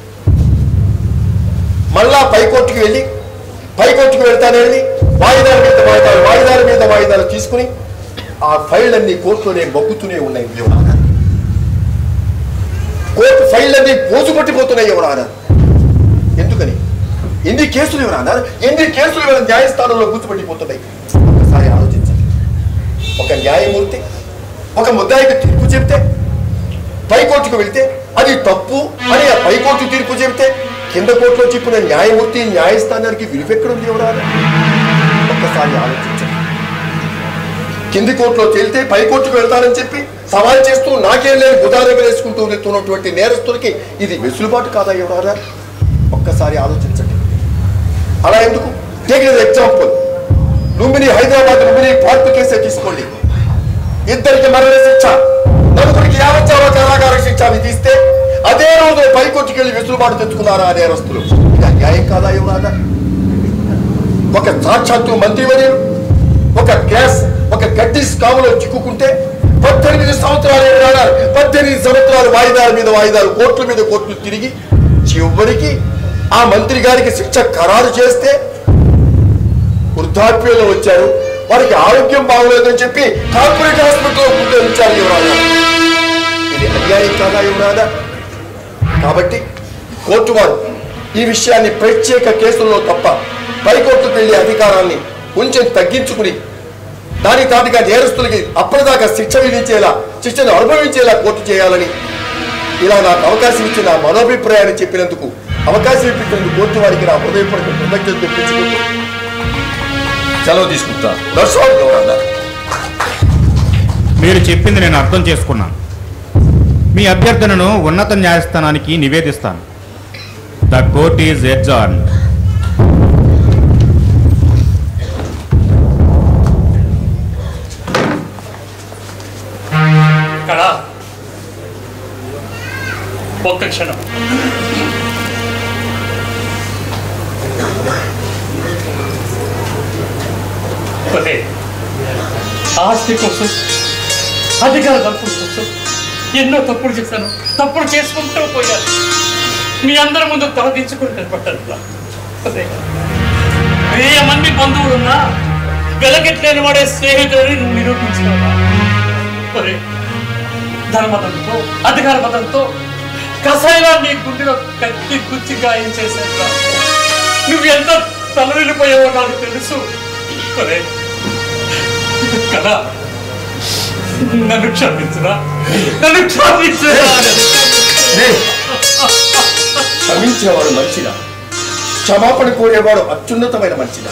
మళ్ళా పైకోర్టుకి వెళ్ళి పైకోర్టుకు వెళ్తానే వెళ్ళి వాయిదాల మీద వాయిదాలు వాయిదాల మీద వాయిదాలు తీసుకుని ఆ ఫైల్ అన్ని కోర్టులోనే మొగ్గుతూనే ఉన్నాయి. ఎవరానా కోర్టు ఫైల్ అన్ని పోజు పట్టిపోతున్నాయి. ఎవరానా ఎందుకని ఎన్ని కేసులు ఎవరన్నా ఎన్ని కేసులు ఎవరైనా న్యాయస్థానంలో కూర్చోబెట్టిపోతున్నాయి. ఒకసారి ఆలోచించండి. ఒక న్యాయమూర్తి ఒక ముద్దాయికి తీర్పు చెప్తే పైకోర్టుకు వెళ్తే అది తప్పు అని ఆ పైకోర్టు తీర్పు చెబితే కింద కోర్టులో చెప్పిన న్యాయమూర్తి న్యాయస్థానానికి విలువెక్కడుంది. ఎవరానా ఒక్కసారి ఆలోచించండి. కింది కోర్టులో తేలితే పైకోర్టుకు వెళ్తానని చెప్పి సవాల్ చేస్తూ నాకేం లేని గుదారగా వేసుకుంటూ వెళ్తున్నటువంటి నేరస్తులకి ఇది వెసులుబాటు కాదా? ఎవరానా ఒక్కసారి ఆలోచించండి. అలా ఎందుకు? Take an example, Lumbini Hyderabad Lumbini park కేసే తీసుకోండి. ఇద్దరికి మరణ శిక్ష, నలుగురికి యావజ్జీవ కారాగార శిక్ష విధిస్తే అదే రోజు పైకోర్టుకి వెళ్ళి వెసులుబాటు తెచ్చుకున్నారా ఆ నేరస్తులు? ఇది అన్యాయం కాదా? ఎవరానా ఒక సాక్షాత్తు మంత్రివర్యులు ఒక గ్యాస్ ఒక గడ్డి స్కాములో చిక్కుకుంటే పద్దెనిమిది సంవత్సరాలు ఎవరానా పద్దెనిమిది సంవత్సరాలు వాయిదాల మీద వాయిదాలు కోర్టుల మీద కోర్టులు తిరిగి చివరికి ఆ మంత్రి గారికి శిక్ష ఖరారు చేస్తే వృద్ధాప్యంలో వచ్చారు, వారికి ఆరోగ్యం బాగోలేదని చెప్పి కార్పొరేట్ హాస్పిటల్లో ఉంచారు. ఎవరానా ఇది అన్యాయం కాదా? ఎవరానా కాబట్టి కోర్టు వారు ఈ విషయాన్ని ప్రత్యేక కేసుల్లో తప్ప పైకోర్టుకు వెళ్లే అధికారాన్ని కొంచెం తగ్గించుకుని దాని తాటిగా నేరస్తులకి అప్పటిదాకా శిక్ష విధించేలా శిక్షను అనుభవించేలా కోర్టు చేయాలని ఇలా నాకు అవకాశం ఇచ్చి నా మనోభిప్రాయాన్ని చెప్పినందుకు అవకాశం ఇప్పించినందుకు కోర్టు వారికి నా హృదయపూర్వక కృతజ్ఞతలు తెప్పించుకుంటూ సెలవు తీసుకుంటా. మీరు చెప్పింది నేను అర్థం చేసుకున్నాను. మీ అభ్యర్థనను ఉన్నత న్యాయస్థానానికి నివేదిస్తాను. The court is adjourned. ఇక్కడ ఒక్క క్షణం. ఆస్తి కోసం అధికార తప్పుల కోసం ఎన్నో తప్పులు చేశాను, తప్పులు చేసుకుంటూ పోయాను. మీ అందరి ముందు తలదించుకుని నిలబడ్డాను. అదే వెయ్యి మంది బంధువులున్నా వెలకెట్లేని వాడే స్నేహితులని నిరూపించుకున్నా. అరే ధర్మతంతో అధికార మతంతో కసాయిలా నీ గుండెలో కత్తి గుచ్చి గాయం చేశాను. నువ్వు ఎంత తలనిలిపోయావో నాకు తెలుసు. అరే కదా నన్ను క్షమించరా, నన్ను క్షమించరా. క్షమించేవాడు మంచిదా, క్షమాపణ కోరేవాడు అత్యున్నతమైన మంచిదా?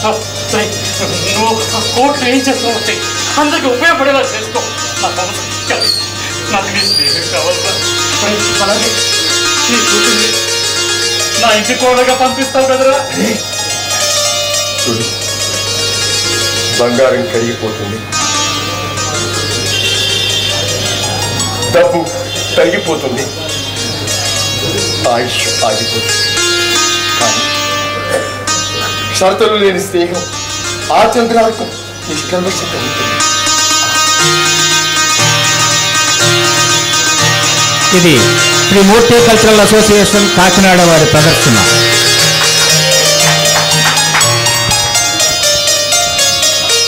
నువ్వు కోర్టు ఏం చేస్తావు అందరికి ఉపయోగపడేలా చేసుకో. కానీ నాకు నీ స్నేహం కావాలరా. అలాగే నీ కూతుర్ని నా ఇంటి కోడగా పంపిస్తావు కదరా. చూడు, బంగారం కరిగిపోతుంది, డబ్బు తరిగిపోతుంది, ఆయుష్ ఆగిపోతుంది. కానీ షరతులు లేని స్నేహం ఆ చంద్రాలకు నిష్కల్మషంగా ఉంటుంది. ఇది శ్రీ మూర్తి కల్చరల్ అసోసియేషన్ కాకినాడ వారి ప్రదర్శన.